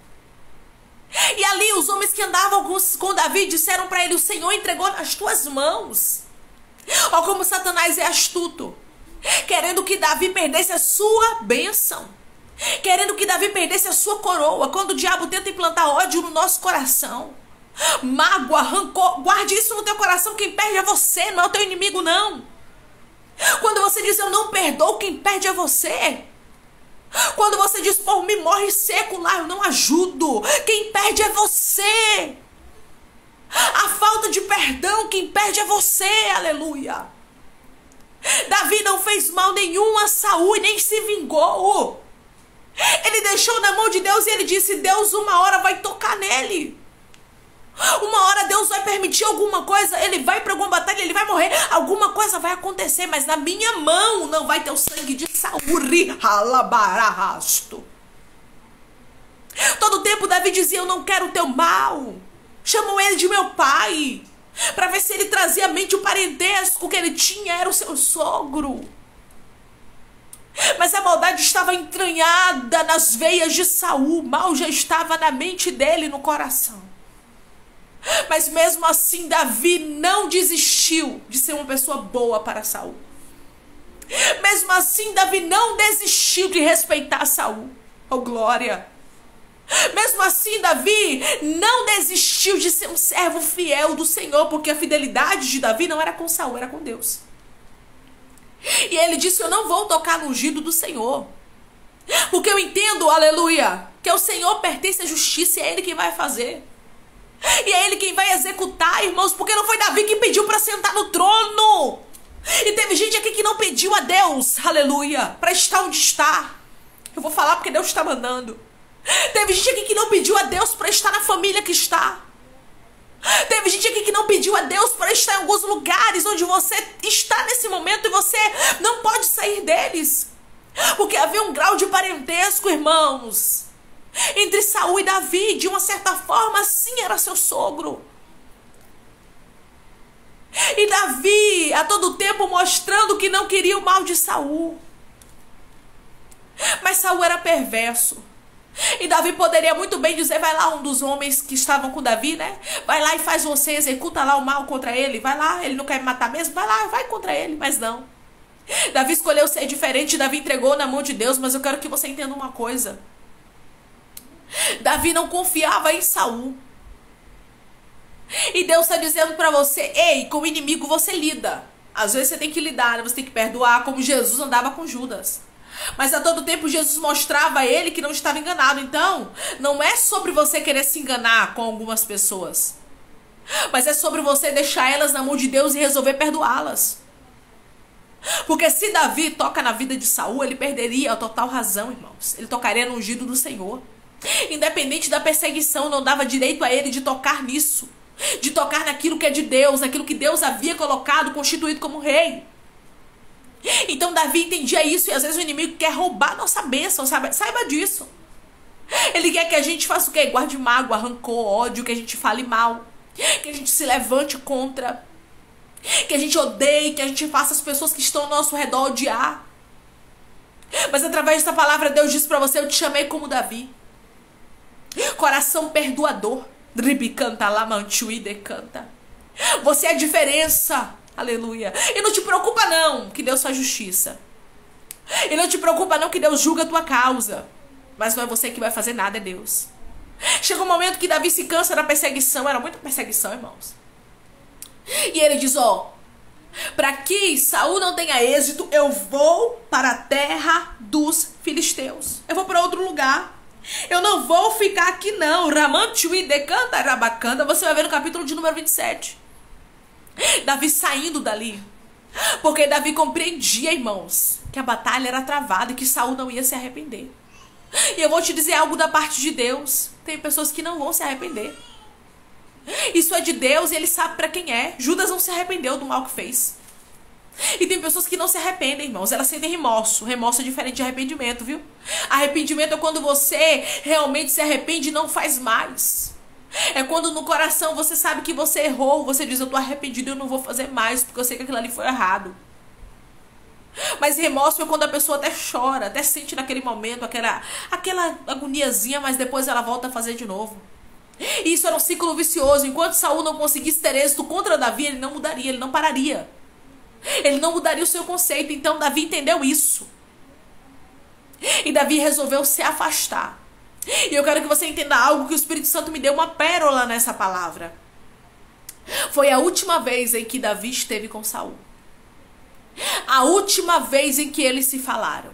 Speaker 1: E ali os homens que andavam com, com Davi disseram para ele, o Senhor entregou nas tuas mãos. Olha como Satanás é astuto, querendo que Davi perdesse a sua bênção, querendo que Davi perdesse a sua coroa. Quando o diabo tenta implantar ódio no nosso coração, mágoa, rancor, guarde isso no teu coração. Quem perde é você, não é o teu inimigo, não. Quando você diz, eu não perdoo, quem perde é você. Quando você diz, por mim morre secular, eu não ajudo, quem perde é você. A falta de perdão, quem perde é você, aleluia. Davi não fez mal nenhum a Saul e nem se vingou. Ele deixou na mão de Deus e ele disse, Deus uma hora vai tocar nele. Uma hora Deus vai permitir alguma coisa, ele vai para alguma batalha, ele vai morrer, alguma coisa vai acontecer, mas na minha mão não vai ter o sangue de Saul. Todo tempo Davi dizia, eu não quero o teu mal. Chamam ele de meu pai, para ver se ele trazia à mente o parentesco que ele tinha, era o seu sogro. Mas a maldade estava entranhada nas veias de Saul, o mal já estava na mente dele, no coração. Mas mesmo assim, Davi não desistiu de ser uma pessoa boa para Saul. Mesmo assim, Davi não desistiu de respeitar Saul. Oh, glória! Mesmo assim, Davi não desistiu de ser um servo fiel do Senhor, porque a fidelidade de Davi não era com Saul, era com Deus. E ele disse, eu não vou tocar no ungido do Senhor, porque eu entendo, aleluia, que o Senhor pertence à justiça e é Ele quem vai fazer. E é Ele quem vai executar, irmãos, porque não foi Davi que pediu para sentar no trono. E teve gente aqui que não pediu a Deus, aleluia, para estar onde está. Eu vou falar porque Deus está mandando. Teve gente aqui que não pediu a Deus para estar na família que está. Teve gente aqui que não pediu a Deus para estar em alguns lugares onde você está nesse momento e você não pode sair deles. Porque havia um grau de parentesco, irmãos, entre Saul e Davi. De uma certa forma, sim, era seu sogro. E Davi, a todo tempo, mostrando que não queria o mal de Saul. Mas Saul era perverso. E Davi poderia muito bem dizer, vai lá, um dos homens que estavam com Davi, né? Vai lá e faz você, executa lá o mal contra ele. Vai lá, ele não quer me matar mesmo? Vai lá, vai contra ele. Mas não. Davi escolheu ser diferente, Davi entregou na mão de Deus. Mas eu quero que você entenda uma coisa. Davi não confiava em Saul. E Deus está dizendo para você, ei, com o inimigo você lida. Às vezes você tem que lidar, você tem que perdoar, como Jesus andava com Judas. Mas a todo tempo Jesus mostrava a ele que não estava enganado. Então, não é sobre você querer se enganar com algumas pessoas, mas é sobre você deixar elas na mão de Deus e resolver perdoá-las. Porque se Davi toca na vida de Saul, ele perderia a total razão, irmãos. Ele tocaria no ungido do Senhor. Independente da perseguição, não dava direito a ele de tocar nisso, de tocar naquilo que é de Deus, naquilo que Deus havia colocado, constituído como rei. Então Davi entendia isso, e às vezes o inimigo quer roubar nossa bênção, sabe? Saiba disso. Ele quer que a gente faça o quê? Guarde mágoa, rancor, ódio, que a gente fale mal, que a gente se levante contra, que a gente odeie, que a gente faça as pessoas que estão ao nosso redor odiar. Mas através dessa palavra Deus diz pra você, eu te chamei como Davi. Coração perdoador. Dribicanta lamanchui decanta. Você é a diferença. Aleluia. E não te preocupa não que Deus faz justiça. E não te preocupa não que Deus julga a tua causa. Mas não é você que vai fazer nada, é Deus. Chega um momento que Davi se cansa da perseguição. Era muita perseguição, irmãos. E ele diz, ó, para que Saul não tenha êxito, eu vou para a terra dos filisteus. Eu vou para outro lugar. Eu não vou ficar aqui não. Ramantui decanta rabacanda. Você vai ver no capítulo de número vinte e sete. Davi saindo dali, porque Davi compreendia, irmãos, que a batalha era travada e que Saul não ia se arrepender. E eu vou te dizer algo da parte de Deus. Tem pessoas que não vão se arrepender. Isso é de Deus e Ele sabe para quem é. Judas não se arrependeu do mal que fez. E tem pessoas que não se arrependem, irmãos. Elas sentem remorso. Remorso é diferente de arrependimento, viu? Arrependimento é quando você realmente se arrepende e não faz mais. É quando no coração você sabe que você errou. Você diz, eu tô arrependido e eu não vou fazer mais, porque eu sei que aquilo ali foi errado. Mas remorso é quando a pessoa até chora, até sente naquele momento aquela, aquela agoniazinha, mas depois ela volta a fazer de novo. E isso era um ciclo vicioso. Enquanto Saul não conseguisse ter êxito contra Davi, ele não mudaria, ele não pararia. Ele não mudaria o seu conceito. Então Davi entendeu isso. E Davi resolveu se afastar. E eu quero que você entenda algo, que o Espírito Santo me deu uma pérola nessa palavra. Foi a última vez em que Davi esteve com Saul. A última vez em que eles se falaram.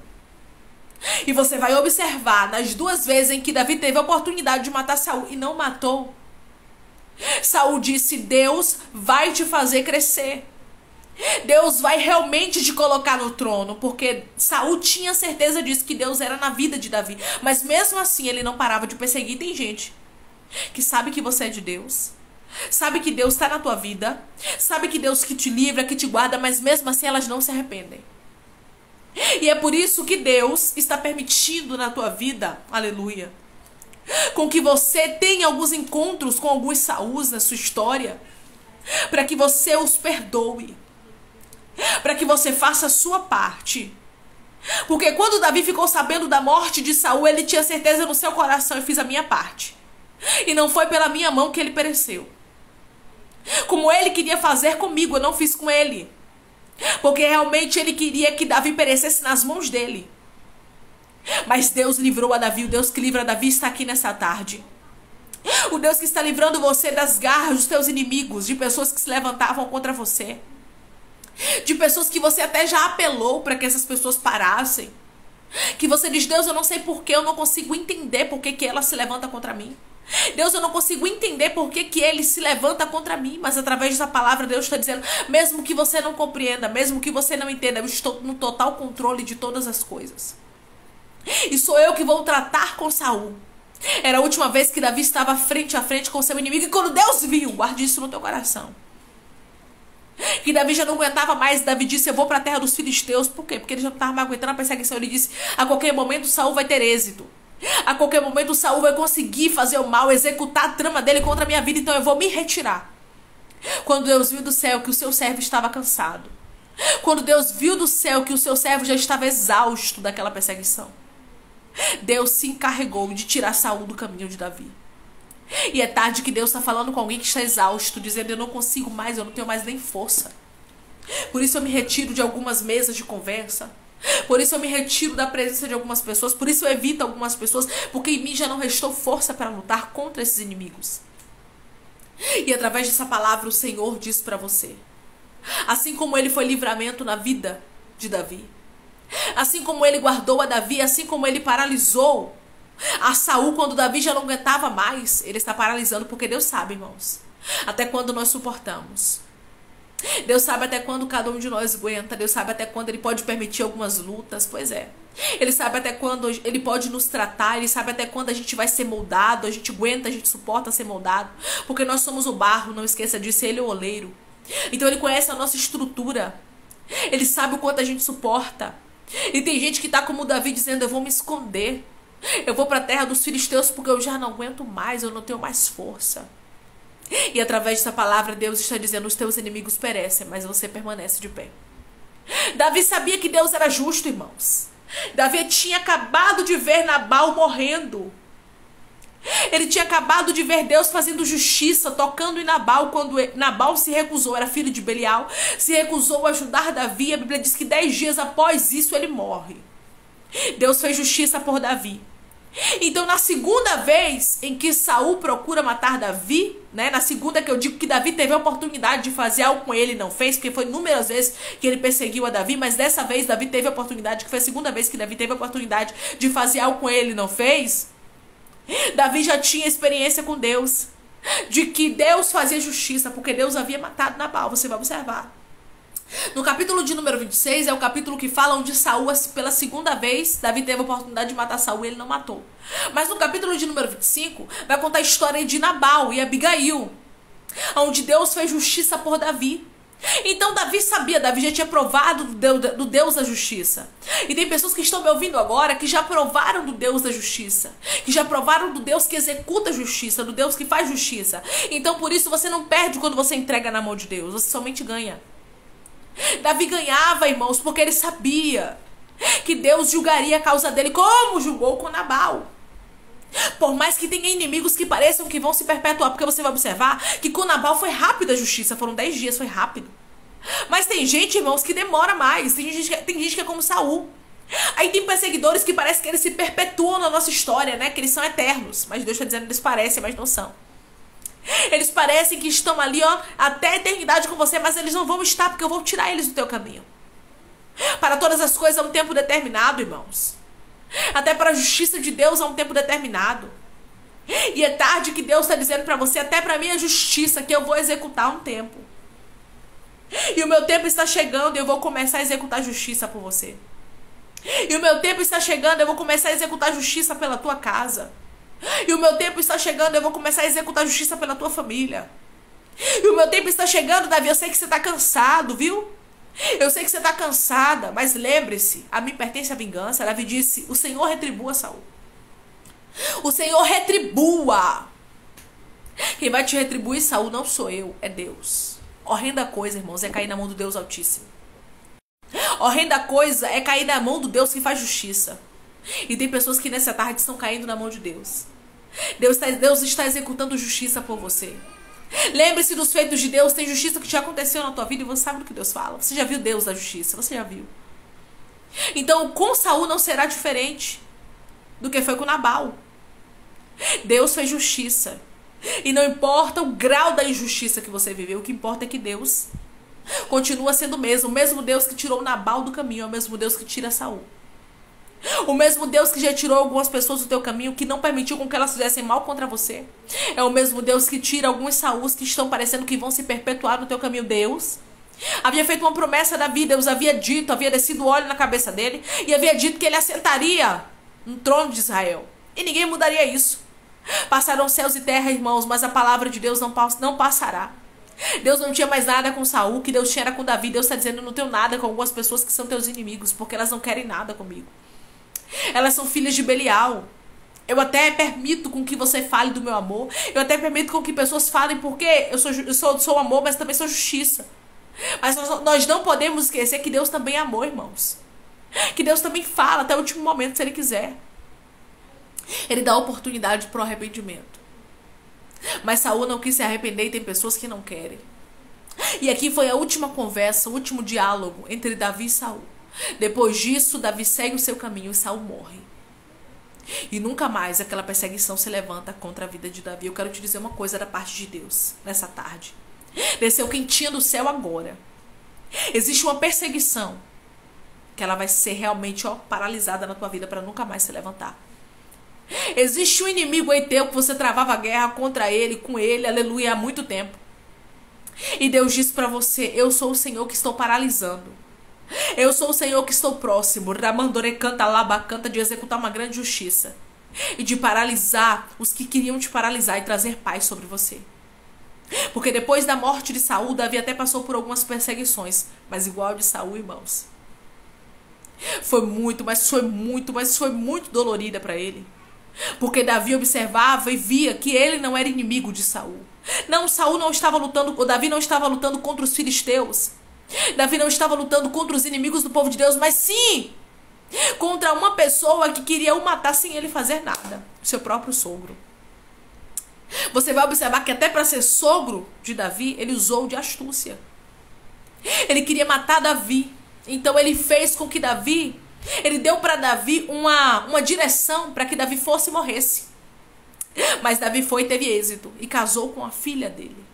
Speaker 1: E você vai observar nas duas vezes em que Davi teve a oportunidade de matar Saul e não matou. Saul disse: Deus vai te fazer crescer. Deus vai realmente te colocar no trono, porque Saul tinha certeza disso, que Deus era na vida de Davi. Mas mesmo assim ele não parava de perseguir. Tem gente que sabe que você é de Deus, sabe que Deus está na tua vida, sabe que Deus que te livra, que te guarda, mas mesmo assim elas não se arrependem. E é por isso que Deus está permitindo na tua vida, aleluia, com que você tenha alguns encontros com alguns Sauls na sua história, para que você os perdoe, para que você faça a sua parte. Porque quando Davi ficou sabendo da morte de Saul, ele tinha certeza no seu coração: eu fiz a minha parte, e não foi pela minha mão que ele pereceu. Como ele queria fazer comigo, eu não fiz com ele, porque realmente ele queria que Davi perecesse nas mãos dele. Mas Deus livrou a Davi. O Deus que livra a Davi está aqui nessa tarde. O Deus que está livrando você das garras dos teus inimigos, de pessoas que se levantavam contra você, de pessoas que você até já apelou para que essas pessoas parassem, que você diz: Deus, eu não sei porquê, eu não consigo entender por que que ela se levanta contra mim. Deus, eu não consigo entender por que que ele se levanta contra mim. Mas através dessa palavra Deus está dizendo: mesmo que você não compreenda, mesmo que você não entenda, eu estou no total controle de todas as coisas. E sou eu que vou tratar com Saul. Era a última vez que Davi estava frente a frente com seu inimigo. E quando Deus viu, guarde isso no teu coração, que Davi já não aguentava mais, Davi disse: eu vou para a terra dos filisteus. Por quê? Porque ele já não estava mais aguentando a perseguição. Ele disse: a qualquer momento Saul vai ter êxito, a qualquer momento Saul vai conseguir fazer o mal, executar a trama dele contra a minha vida, então eu vou me retirar. Quando Deus viu do céu que o seu servo estava cansado, quando Deus viu do céu que o seu servo já estava exausto daquela perseguição, Deus se encarregou de tirar Saul do caminho de Davi. E é tarde que Deus está falando com alguém que está exausto, dizendo: eu não consigo mais, eu não tenho mais nem força. Por isso eu me retiro de algumas mesas de conversa, por isso eu me retiro da presença de algumas pessoas, por isso eu evito algumas pessoas, porque em mim já não restou força para lutar contra esses inimigos. E através dessa palavra o Senhor diz para você: assim como ele foi livramento na vida de Davi, assim como ele guardou a Davi, assim como ele paralisou a Saul quando Davi já não aguentava mais, ele está paralisando, porque Deus sabe, irmãos, até quando nós suportamos. Deus sabe até quando cada um de nós aguenta. Deus sabe até quando ele pode permitir algumas lutas. Pois é, ele sabe até quando ele pode nos tratar. Ele sabe até quando a gente vai ser moldado. A gente aguenta, a gente suporta ser moldado, porque nós somos o barro, não esqueça disso. Ele é o oleiro. Então ele conhece a nossa estrutura, ele sabe o quanto a gente suporta. E tem gente que tá como Davi, dizendo: eu vou me esconder, eu vou para a terra dos filisteus, porque eu já não aguento mais, eu não tenho mais força. E através dessa palavra Deus está dizendo: os teus inimigos perecem, mas você permanece de pé. Davi sabia que Deus era justo, irmãos. Davi tinha acabado de ver Nabal morrendo. Ele tinha acabado de ver Deus fazendo justiça, tocando em Nabal, quando Nabal se recusou, era filho de Belial, se recusou a ajudar Davi. A Bíblia diz que dez dias após isso ele morre. Deus fez justiça por Davi. Então, na segunda vez em que Saul procura matar Davi, né, na segunda que eu digo que Davi teve a oportunidade de fazer algo com ele e não fez, porque foi inúmeras vezes que ele perseguiu a Davi, mas dessa vez Davi teve a oportunidade, que foi a segunda vez que Davi teve a oportunidade de fazer algo com ele e não fez. Davi já tinha experiência com Deus, de que Deus fazia justiça, porque Deus havia matado Nabal. Você vai observar. No capítulo de número vinte e seis, é o capítulo que fala onde Saul, pela segunda vez, Davi teve a oportunidade de matar Saul e ele não matou. Mas no capítulo de número vinte e cinco, vai contar a história de Nabal e Abigail, onde Deus fez justiça por Davi. Então Davi sabia, Davi já tinha provado do Deus, do Deus da justiça. E tem pessoas que estão me ouvindo agora que já provaram do Deus da justiça, que já provaram do Deus que executa justiça, do Deus que faz justiça. Então por isso você não perde quando você entrega na mão de Deus, você somente ganha. Davi ganhava, irmãos, porque ele sabia que Deus julgaria a causa dele, como julgou com Nabal. Por mais que tenha inimigos que pareçam que vão se perpetuar, porque você vai observar que com Nabal foi rápida a justiça, foram dez dias, foi rápido. Mas tem gente, irmãos, que demora mais. Tem gente, tem gente que é como Saul. Aí tem perseguidores que parece que eles se perpetuam na nossa história, né? Que eles são eternos. Mas Deus está dizendo que eles parecem, mas não são. Eles parecem que estão ali, ó, até a eternidade com você, mas eles não vão estar, porque eu vou tirar eles do teu caminho. Para todas as coisas há um tempo determinado, irmãos. Até para a justiça de Deus há um tempo determinado. E é tarde que Deus está dizendo para você, até para a minha justiça, que eu vou executar um tempo. E o meu tempo está chegando e eu vou começar a executar justiça por você. E o meu tempo está chegando, eu vou começar a executar justiça pela tua casa. E o meu tempo está chegando, eu vou começar a executar justiça pela tua família. E o meu tempo está chegando, Davi, eu sei que você está cansado, viu? Eu sei que você está cansada, mas lembre-se, a mim pertence a vingança. Davi disse, o Senhor retribua, Saul. O Senhor retribua. Quem vai te retribuir, Saul, não sou eu, é Deus. Horrenda coisa, irmãos, é cair na mão do Deus Altíssimo. Horrenda coisa é cair na mão do Deus que faz justiça. E tem pessoas que nessa tarde estão caindo na mão de Deus. Deus está, Deus está executando justiça por você. Lembre-se dos feitos de Deus. Tem justiça que já aconteceu na tua vida e você sabe do que Deus fala. Você já viu Deus da justiça, você já viu. Então com Saul não será diferente do que foi com Nabal. Deus fez justiça. E não importa o grau da injustiça que você viveu, o que importa é que Deus continua sendo o mesmo. O mesmo Deus que tirou Nabal do caminho é o mesmo Deus que tira Saul. O mesmo Deus que já tirou algumas pessoas do teu caminho, que não permitiu com que elas fizessem mal contra você. É o mesmo Deus que tira alguns Saús que estão parecendo que vão se perpetuar no teu caminho. Deus havia feito uma promessa da vida. Deus havia dito, havia descido óleo na cabeça dele e havia dito que ele assentaria no trono de Israel. E ninguém mudaria isso. Passarão céus e terra, irmãos, mas a palavra de Deus não, não passará. Deus não tinha mais nada com Saul, que Deus tinha era com Davi. Deus está dizendo, eu não tenho nada com algumas pessoas que são teus inimigos, porque elas não querem nada comigo. Elas são filhas de Belial. Eu até permito com que você fale do meu amor. Eu até permito com que pessoas falem, porque eu sou, eu sou, sou amor, mas também sou justiça. Mas nós, nós não podemos esquecer que Deus também é amor, irmãos. Que Deus também fala até o último momento, se Ele quiser. Ele dá oportunidade para o arrependimento. Mas Saul não quis se arrepender e tem pessoas que não querem. E aqui foi a última conversa, o último diálogo entre Davi e Saul. Depois disso, Davi segue o seu caminho e Saul morre. E nunca mais aquela perseguição se levanta contra a vida de Davi. Eu quero te dizer uma coisa da parte de Deus nessa tarde. Desceu quentinha do céu agora. Existe uma perseguição que ela vai ser realmente ó, paralisada na tua vida para nunca mais se levantar. Existe um inimigo aí teu que você travava guerra contra ele, com ele, aleluia, há muito tempo. E Deus disse para você, eu sou o Senhor que estou paralisando. Eu sou o Senhor que estou próximo, Ramandore canta, Laba canta, de executar uma grande justiça. E de paralisar os que queriam te paralisar e trazer paz sobre você. Porque depois da morte de Saul, Davi até passou por algumas perseguições. Mas igual de Saul, irmãos. Foi muito, mas foi muito, mas foi muito dolorida para ele. Porque Davi observava e via que ele não era inimigo de Saul. Não, Saul não estava lutando, ou Davi não estava lutando contra os filisteus. Davi não estava lutando contra os inimigos do povo de Deus, mas sim contra uma pessoa que queria o matar sem ele fazer nada. Seu próprio sogro. Você vai observar que até para ser sogro de Davi, ele usou de astúcia. Ele queria matar Davi. Então ele fez com que Davi, ele deu para Davi uma, uma direção para que Davi fosse e morresse. Mas Davi foi e teve êxito e casou com a filha dele.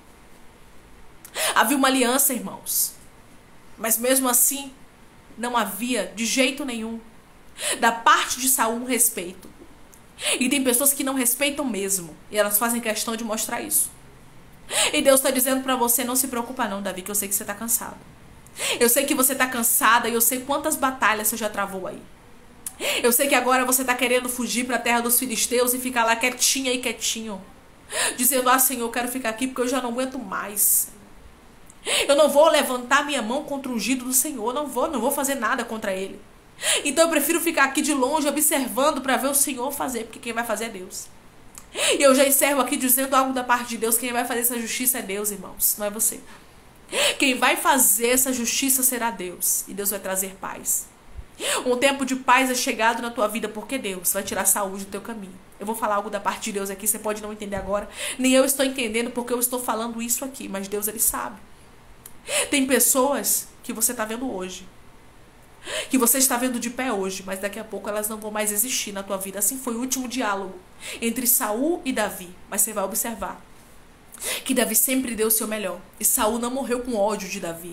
Speaker 1: Havia uma aliança, irmãos. Mas mesmo assim, não havia de jeito nenhum da parte de Saul um respeito. E tem pessoas que não respeitam mesmo. E elas fazem questão de mostrar isso. E Deus está dizendo para você, não se preocupa não, Davi, que eu sei que você está cansado. Eu sei que você está cansada e eu sei quantas batalhas você já travou aí. Eu sei que agora você está querendo fugir para a terra dos filisteus e ficar lá quietinha e quietinho. Dizendo, ah, Senhor, eu quero ficar aqui porque eu já não aguento mais. Eu não vou levantar minha mão contra o ungido do Senhor. Não vou, não vou fazer nada contra ele. Então eu prefiro ficar aqui de longe observando para ver o Senhor fazer, porque quem vai fazer é Deus. E eu já encerro aqui dizendo algo da parte de Deus. Quem vai fazer essa justiça é Deus, irmãos, não é você. Quem vai fazer essa justiça será Deus. E Deus vai trazer paz. Um tempo de paz é chegado na tua vida, porque Deus vai tirar a saúde do teu caminho. Eu vou falar algo da parte de Deus aqui, você pode não entender agora. Nem eu estou entendendo porque eu estou falando isso aqui, mas Deus, Ele sabe. Tem pessoas que você está vendo hoje, que você está vendo de pé hoje, mas daqui a pouco elas não vão mais existir na tua vida. Assim foi o último diálogo entre Saul e Davi. Mas você vai observar que Davi sempre deu o seu melhor. E Saul não morreu com ódio de Davi.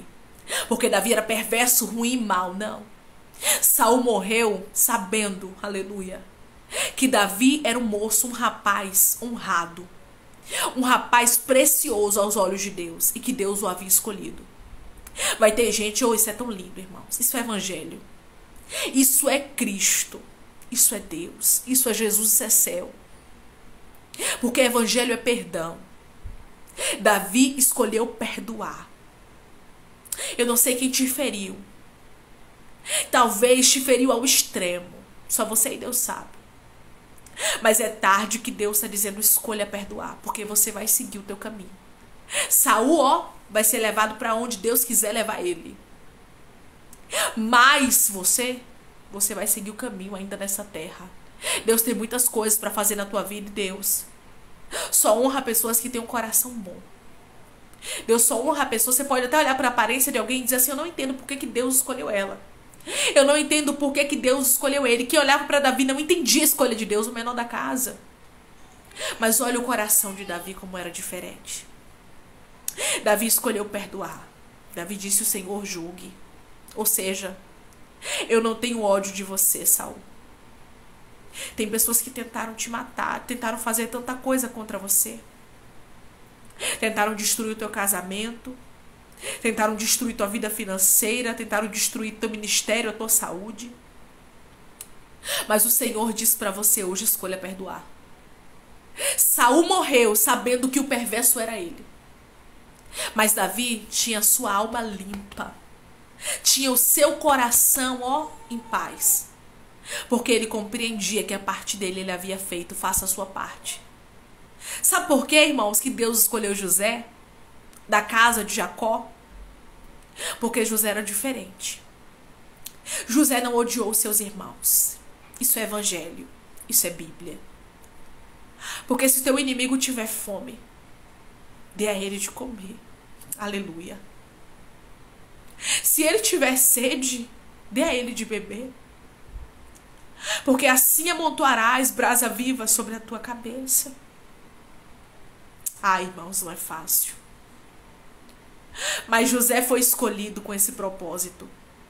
Speaker 1: Porque Davi era perverso, ruim e mau, não. Saul morreu sabendo, aleluia, que Davi era um moço, um rapaz honrado, um rapaz precioso aos olhos de Deus e que Deus o havia escolhido. Vai ter gente, oh, isso é tão lindo, irmãos, isso é evangelho, isso é Cristo, isso é Deus, isso é Jesus, isso é céu. Porque evangelho é perdão. Davi escolheu perdoar. Eu não sei quem te feriu. Talvez te feriu ao extremo. Só você e Deus sabe. Mas é tarde que Deus está dizendo, escolha perdoar, porque você vai seguir o teu caminho. Saul, ó, vai ser levado para onde Deus quiser levar ele. Mas você, você vai seguir o caminho ainda nessa terra. Deus tem muitas coisas para fazer na tua vida, Deus só honra pessoas que têm um coração bom. Deus só honra pessoas. Você pode até olhar para a aparência de alguém e dizer assim, eu não entendo por que que Deus escolheu ela. Eu não entendo por que que Deus escolheu ele. Quem olhava para Davi não entendia a escolha de Deus, o menor da casa. Mas olha o coração de Davi como era diferente. Davi escolheu perdoar. Davi disse, o Senhor julgue. Ou seja, eu não tenho ódio de você, Saul. Tem pessoas que tentaram te matar, tentaram fazer tanta coisa contra você. Tentaram destruir o teu casamento, tentaram destruir tua vida financeira, tentaram destruir teu ministério, a tua saúde. Mas o Senhor diz para você hoje, escolha perdoar. Saul morreu sabendo que o perverso era ele. Mas Davi tinha sua alma limpa. Tinha o seu coração, ó, em paz. Porque ele compreendia que a parte dele ele havia feito, faça a sua parte. Sabe por quê, irmãos, que Deus escolheu José da casa de Jacó? Porque José era diferente. José não odiou seus irmãos. Isso é evangelho, isso é Bíblia. Porque se teu inimigo tiver fome, dê a ele de comer. Aleluia. Se ele tiver sede, dê a ele de beber. Porque assim amontoarás brasa viva sobre a tua cabeça. Ah, irmãos, não é fácil. Mas José foi escolhido com esse propósito.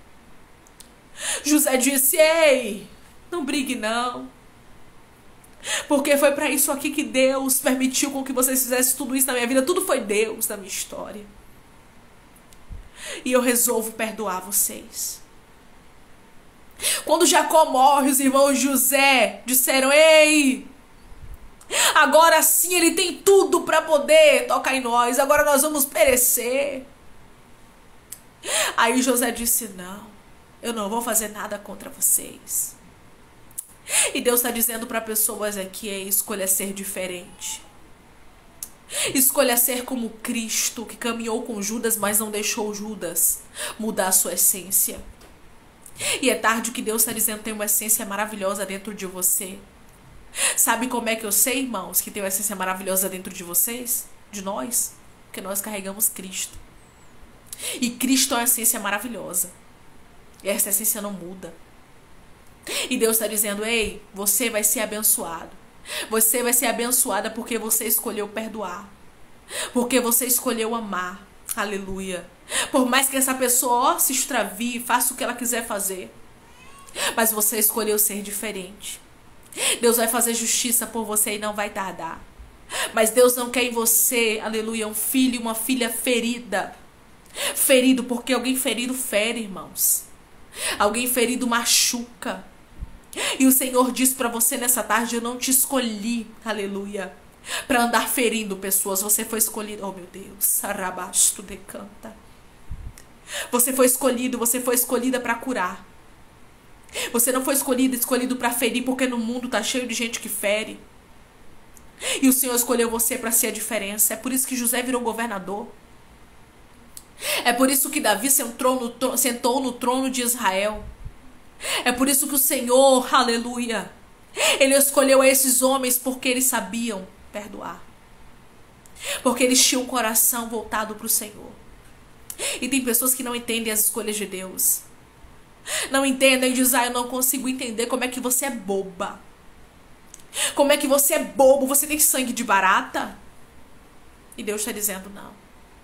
Speaker 1: José disse, ei, não brigue não. Porque foi para isso aqui que Deus permitiu com que vocês fizessem tudo isso na minha vida. Tudo foi Deus na minha história. E eu resolvo perdoar vocês. Quando Jacó morre, os irmãos José disseram, ei, agora sim ele tem tudo para poder tocar em nós, agora nós vamos perecer. Aí José disse, não, eu não vou fazer nada contra vocês. E Deus está dizendo para pessoas aqui, é, escolha ser diferente. Escolha ser como Cristo, que caminhou com Judas, mas não deixou Judas mudar a sua essência. E é tarde que Deus está dizendo, tem uma essência maravilhosa dentro de você. Sabe como é que eu sei, irmãos, que tem uma essência maravilhosa dentro de vocês? De nós? Porque nós carregamos Cristo. E Cristo é uma essência maravilhosa. E essa essência não muda. E Deus está dizendo, ei, você vai ser abençoado. Você vai ser abençoada porque você escolheu perdoar. Porque você escolheu amar. Aleluia. Por mais que essa pessoa ó, se extravie, faça o que ela quiser fazer. Mas você escolheu ser diferente. Deus vai fazer justiça por você e não vai tardar. Mas Deus não quer em você, aleluia, um filho e uma filha ferida. Ferido, porque alguém ferido fere, irmãos. Alguém ferido machuca. E o Senhor diz para você nessa tarde, eu não te escolhi, aleluia, para andar ferindo pessoas. Você foi escolhido, oh meu Deus, arabasto decanta. Você foi escolhido, você foi escolhida para curar. Você não foi escolhido, escolhido para ferir, porque no mundo tá cheio de gente que fere. E o Senhor escolheu você para ser a diferença. É por isso que José virou governador. É por isso que Davi sentou no, trono, sentou no trono de Israel. É por isso que o Senhor, aleluia, Ele escolheu esses homens porque eles sabiam perdoar. Porque eles tinham um coração voltado para o Senhor. E tem pessoas que não entendem as escolhas de Deus. Não entendem, dizem, ah, eu não consigo entender como é que você é boba. Como é que você é bobo, você tem sangue de barata? E Deus está dizendo, não.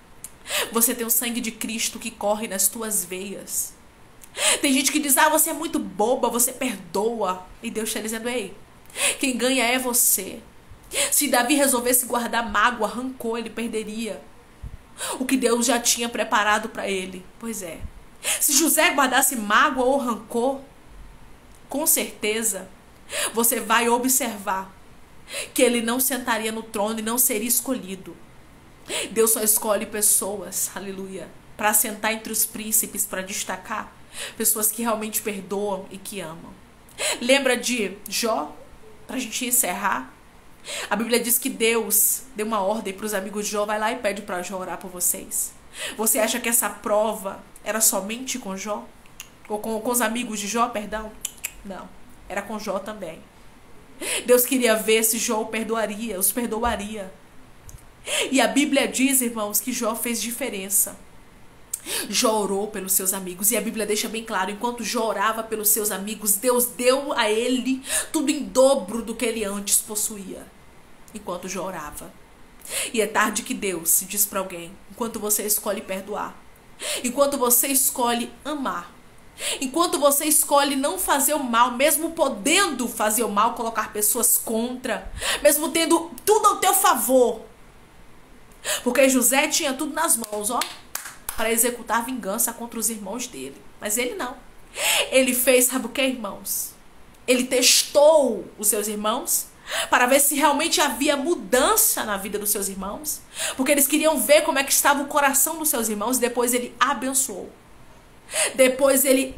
Speaker 1: Você tem o sangue de Cristo que corre nas tuas veias. Tem gente que diz, ah, você é muito boba, você perdoa. E Deus está dizendo, ei, quem ganha é você. Se Davi resolvesse guardar mágoa, rancor, ele perderia o que Deus já tinha preparado para ele. Pois é. Se José guardasse mágoa ou rancor, com certeza você vai observar que ele não sentaria no trono e não seria escolhido. Deus só escolhe pessoas, aleluia, para sentar entre os príncipes, para destacar pessoas que realmente perdoam e que amam. Lembra de Jó? Para a gente encerrar. A Bíblia diz que Deus deu uma ordem para os amigos de Jó, vai lá e pede para Jó orar por vocês. Você acha que essa prova era somente com Jó? Ou com, com os amigos de Jó, perdão? Não, era com Jó também. Deus queria ver se Jó o perdoaria, os perdoaria. E a Bíblia diz, irmãos, que Jó fez diferença. Jó orou pelos seus amigos, e a Bíblia deixa bem claro, enquanto Jó orava pelos seus amigos, Deus deu a ele tudo em dobro do que ele antes possuía, enquanto Jó orava. E é tarde que Deus se diz para alguém, enquanto você escolhe perdoar, enquanto você escolhe amar, enquanto você escolhe não fazer o mal, mesmo podendo fazer o mal, colocar pessoas contra, mesmo tendo tudo ao teu favor, porque José tinha tudo nas mãos, ó, para executar vingança contra os irmãos dele. Mas ele não. Ele fez, sabe o que, irmãos? Ele testou os seus irmãos para ver se realmente havia mudança na vida dos seus irmãos. Porque eles queriam ver como é que estava o coração dos seus irmãos. Depois ele abençoou. Depois ele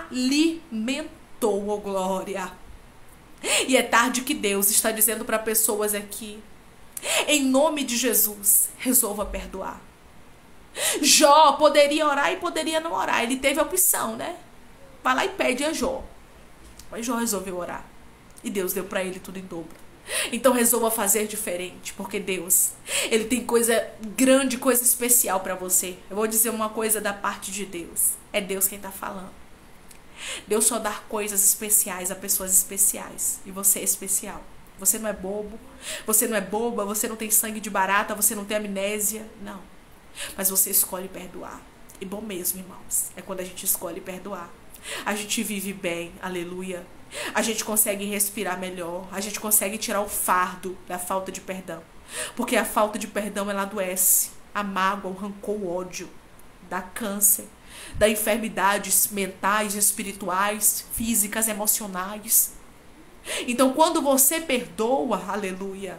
Speaker 1: alimentou, oh glória. E é tarde que Deus está dizendo para pessoas aqui, em nome de Jesus, resolva perdoar. Jó poderia orar e poderia não orar. Ele teve a opção, né? Vai lá e pede a Jó. Mas Jó resolveu orar. E Deus deu para ele tudo em dobro. Então resolva fazer diferente. Porque Deus, Ele tem coisa grande, coisa especial para você. Eu vou dizer uma coisa da parte de Deus. É Deus quem tá falando. Deus só dá coisas especiais a pessoas especiais. E você é especial. Você não é bobo. Você não é boba. Você não tem sangue de barata. Você não tem amnésia. Não. Mas você escolhe perdoar. E bom mesmo, irmãos, é quando a gente escolhe perdoar. A gente vive bem, aleluia. A gente consegue respirar melhor. A gente consegue tirar o fardo da falta de perdão. Porque a falta de perdão, ela adoece. A mágoa, o rancor, o ódio, dá câncer, dá enfermidades mentais, espirituais, físicas, emocionais. Então, quando você perdoa, aleluia,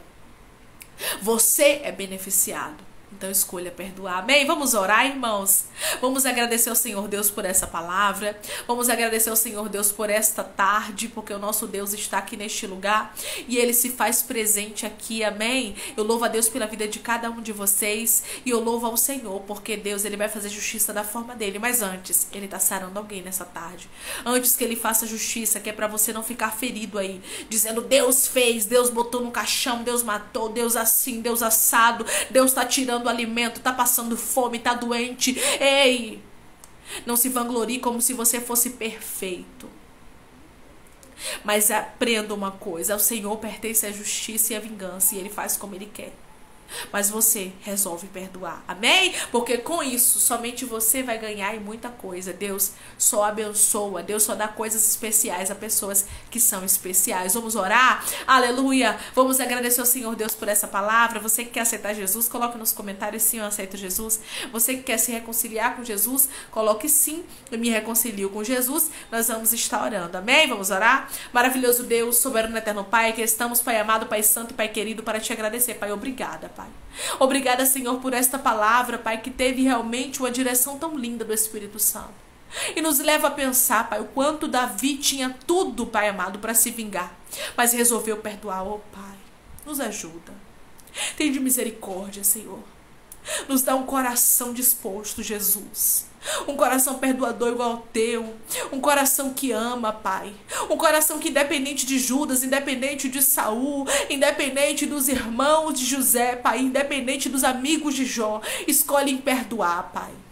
Speaker 1: você é beneficiado. Então escolha perdoar, amém? Vamos orar, irmãos? Vamos agradecer ao Senhor Deus por essa palavra. Vamos agradecer ao Senhor Deus por esta tarde, porque o nosso Deus está aqui neste lugar e Ele se faz presente aqui, amém? Eu louvo a Deus pela vida de cada um de vocês e eu louvo ao Senhor, porque Deus, Ele vai fazer justiça da forma dele. Mas antes, Ele está sarando alguém nessa tarde. Antes que Ele faça justiça, que é para você não ficar ferido aí, dizendo Deus fez, Deus botou no caixão, Deus matou, Deus assim, Deus assado, Deus está tirando do alimento, tá passando fome, tá doente. Ei, não se vanglorie como se você fosse perfeito. Mas aprenda uma coisa, ao Senhor pertence a justiça e a vingança, e Ele faz como Ele quer. Mas você resolve perdoar, amém? Porque com isso, somente você vai ganhar em muita coisa. Deus só abençoa, Deus só dá coisas especiais a pessoas que são especiais. Vamos orar? Aleluia! Vamos agradecer ao Senhor Deus por essa palavra. Você que quer aceitar Jesus, coloque nos comentários sim, eu aceito Jesus. Você que quer se reconciliar com Jesus, coloque sim, eu me reconcilio com Jesus. Nós vamos estar orando, amém? Vamos orar? Maravilhoso Deus, soberano eterno Pai, que estamos, Pai amado, Pai santo, Pai querido, para te agradecer, Pai, obrigada, Pai. Obrigada, Senhor, por esta palavra, Pai, que teve realmente uma direção tão linda do Espírito Santo. E nos leva a pensar, Pai, o quanto Davi tinha tudo, Pai amado, para se vingar, mas resolveu perdoar. Oh, Pai, nos ajuda. Tem de misericórdia, Senhor. Nos dá um coração disposto, Jesus. Um coração perdoador igual ao teu. Um coração que ama, Pai. Um coração que, independente de Judas, independente de Saul, independente dos irmãos de José, Pai, independente dos amigos de Jó, escolhem perdoar, Pai.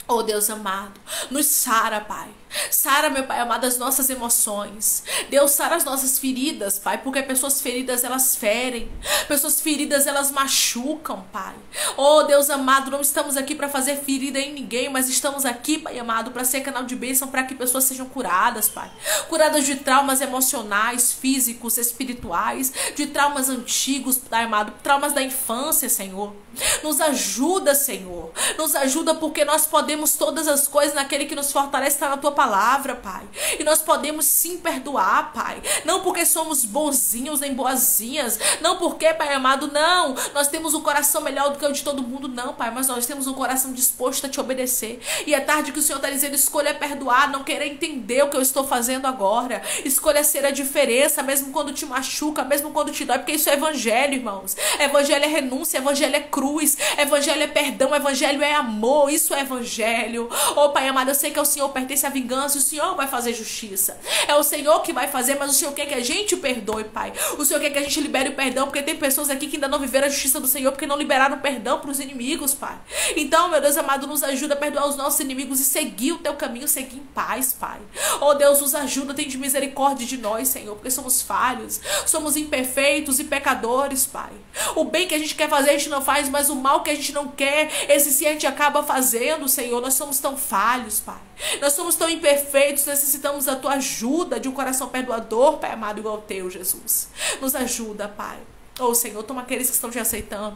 Speaker 1: Oh Deus amado, nos sara, Pai. Sara, meu Pai amado, as nossas emoções. Deus, sara as nossas feridas, Pai, porque pessoas feridas, elas ferem. Pessoas feridas, elas machucam, Pai. Oh Deus amado, não estamos aqui para fazer ferida em ninguém, mas estamos aqui, Pai amado, para ser canal de bênção, para que pessoas sejam curadas, Pai. Curadas de traumas emocionais, físicos, espirituais, de traumas antigos, Pai amado, traumas da infância, Senhor. Nos ajuda, Senhor. Nos ajuda porque nós podemos todas as coisas naquele que nos fortalece, está na Tua palavra, Pai. E nós podemos sim perdoar, Pai. Não porque somos bonzinhos nem boazinhas. Não porque, Pai amado, não. Nós temos um coração melhor do que o de todo mundo, não, Pai. Mas nós temos um coração disposto a Te obedecer. E é tarde que o Senhor está dizendo, escolha perdoar, não querer entender o que eu estou fazendo agora. Escolha ser a diferença, mesmo quando te machuca, mesmo quando te dói. Porque isso é evangelho, irmãos. Evangelho é renúncia, evangelho é cruz, evangelho é perdão, evangelho é amor, isso é evangelho. Oh Pai amado, eu sei que ao Senhor pertence a vingança, o Senhor vai fazer justiça, é o Senhor que vai fazer, mas o Senhor quer que a gente perdoe, Pai. O Senhor quer que a gente libere o perdão, porque tem pessoas aqui que ainda não viveram a justiça do Senhor, porque não liberaram perdão para os inimigos, Pai. Então, meu Deus amado, nos ajuda a perdoar os nossos inimigos e seguir o Teu caminho, seguir em paz, Pai. Oh Deus, nos ajuda, tem de misericórdia de nós, Senhor, porque somos falhos, somos imperfeitos e pecadores, Pai. O bem que a gente quer fazer a gente não faz, mas o mal que a gente não quer, esse sim a gente acaba fazendo, Senhor. Nós somos tão falhos, Pai. Nós somos tão imperfeitos, necessitamos da Tua ajuda, de um coração perdoador, Pai amado, igual ao Teu, Jesus. Nos ajuda, Pai. Oh, Senhor, toma aqueles que estão Te aceitando,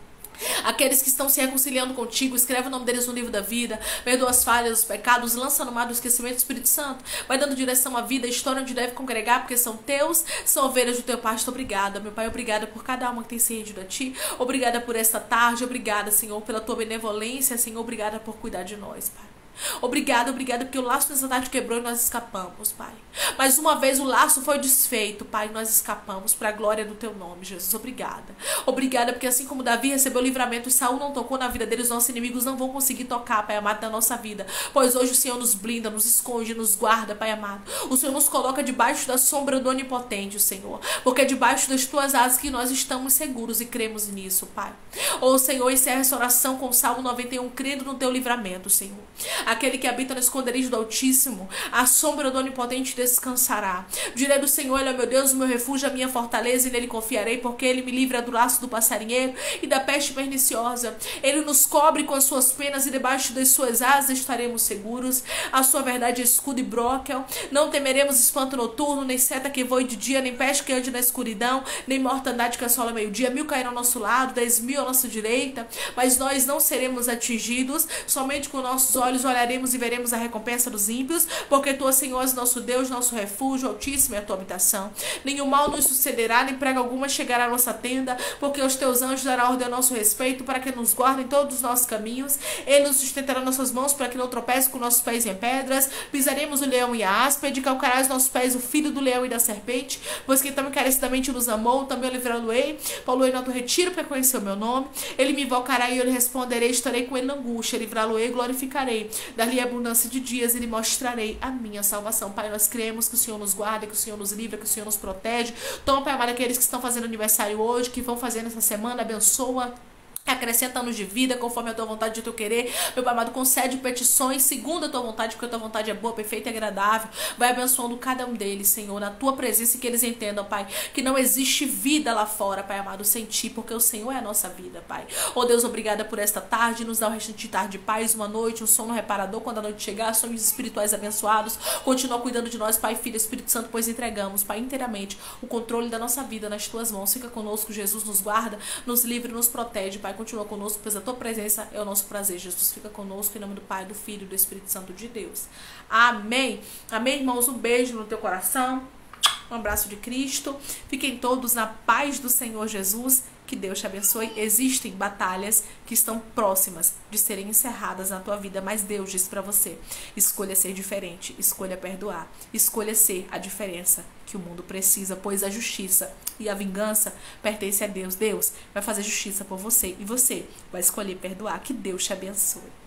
Speaker 1: aqueles que estão se reconciliando contigo, escreve o nome deles no livro da vida, perdoa as falhas, os pecados, lança no mar do esquecimento do Espírito Santo, vai dando direção à vida, a história onde deve congregar, porque são teus, são ovelhas do Teu pasto. Obrigada, meu Pai, obrigada por cada alma que tem se rendido a Ti, obrigada por esta tarde, obrigada, Senhor, pela Tua benevolência, Senhor, obrigada por cuidar de nós, Pai. Obrigada, obrigada, porque o laço nessa tarde quebrou e nós escapamos, Pai. Mas uma vez o laço foi desfeito, Pai, nós escapamos para a glória do Teu nome, Jesus. Obrigada. Obrigada, porque assim como Davi recebeu o livramento e Saul não tocou na vida deles, nossos inimigos não vão conseguir tocar, Pai amado, na nossa vida. Pois hoje o Senhor nos blinda, nos esconde, nos guarda, Pai amado. O Senhor nos coloca debaixo da sombra do Onipotente, Senhor. Porque é debaixo das Tuas asas que nós estamos seguros e cremos nisso, Pai. Ô Senhor, encerra essa oração com o Salmo noventa e um, crendo no Teu livramento, Senhor. Aquele que habita no esconderijo do Altíssimo, a sombra do Onipotente descansará. Direi do Senhor, Ele é meu Deus, o meu refúgio, a minha fortaleza, e nele confiarei, porque Ele me livra do laço do passarinheiro e da peste perniciosa. Ele nos cobre com as Suas penas e debaixo das Suas asas estaremos seguros. A Sua verdade é escudo e broquel. Não temeremos espanto noturno, nem seta que voe de dia, nem peste que ande na escuridão, nem mortandade que assola meio-dia. Mil cairão ao nosso lado, dez mil à nossa direita, mas nós não seremos atingidos. Somente com nossos olhos olharemos e veremos a recompensa dos ímpios, porque Tu, Senhor, és nosso Deus, nosso refúgio, Altíssimo é a Tua habitação. Nenhum mal nos sucederá, nem praga alguma chegará à nossa tenda, porque os Teus anjos darão ordem a nosso respeito, para que nos guardem todos os nossos caminhos. Ele nos sustentará nossas mãos, para que não tropece com nossos pés em pedras. Pisaremos o leão e a áspide, calcarás nossos pés o filho do leão e da serpente, pois quem tão encarecidamente nos amou, também eu livrá-lo-ei. Paulo-ei no alto retiro, para conhecer o meu nome. Ele me invocará e eu lhe responderei, estarei com ele na angústia, livrá-lo-ei e glorificarei. Dar-lhe abundância de dias e lhe mostrarei a minha salvação. Pai, nós cremos que o Senhor nos guarda, que o Senhor nos livra, que o Senhor nos protege. Toma, Pai amado, aqueles que estão fazendo aniversário hoje, que vão fazer nessa semana, abençoa. Acrescenta anos de vida conforme a Tua vontade e o Teu querer. Meu Pai amado, concede petições segundo a Tua vontade, porque a Tua vontade é boa, perfeita e agradável. Vai abençoando cada um deles, Senhor, na Tua presença, e que eles entendam, Pai, que não existe vida lá fora, Pai amado, sem Ti, porque o Senhor é a nossa vida, Pai. Oh Deus, obrigada por esta tarde, nos dá o restante de tarde de paz, uma noite, um sono reparador quando a noite chegar, sonhos espirituais abençoados. Continua cuidando de nós, Pai, Filho, Espírito Santo, pois entregamos, Pai, inteiramente o controle da nossa vida nas Tuas mãos. Fica conosco, Jesus, nos guarda, nos livra e nos protege, Pai. Continua conosco, pois a Tua presença é o nosso prazer. Jesus, fica conosco, em nome do Pai, do Filho e do Espírito Santo de Deus. Amém. Amém, irmãos? Um beijo no teu coração. Um abraço de Cristo. Fiquem todos na paz do Senhor Jesus. Que Deus te abençoe. Existem batalhas que estão próximas de serem encerradas na tua vida, mas Deus diz para você: escolha ser diferente, escolha perdoar, escolha ser a diferença que o mundo precisa, pois a justiça e a vingança pertencem a Deus. Deus vai fazer justiça por você e você vai escolher perdoar. Que Deus te abençoe.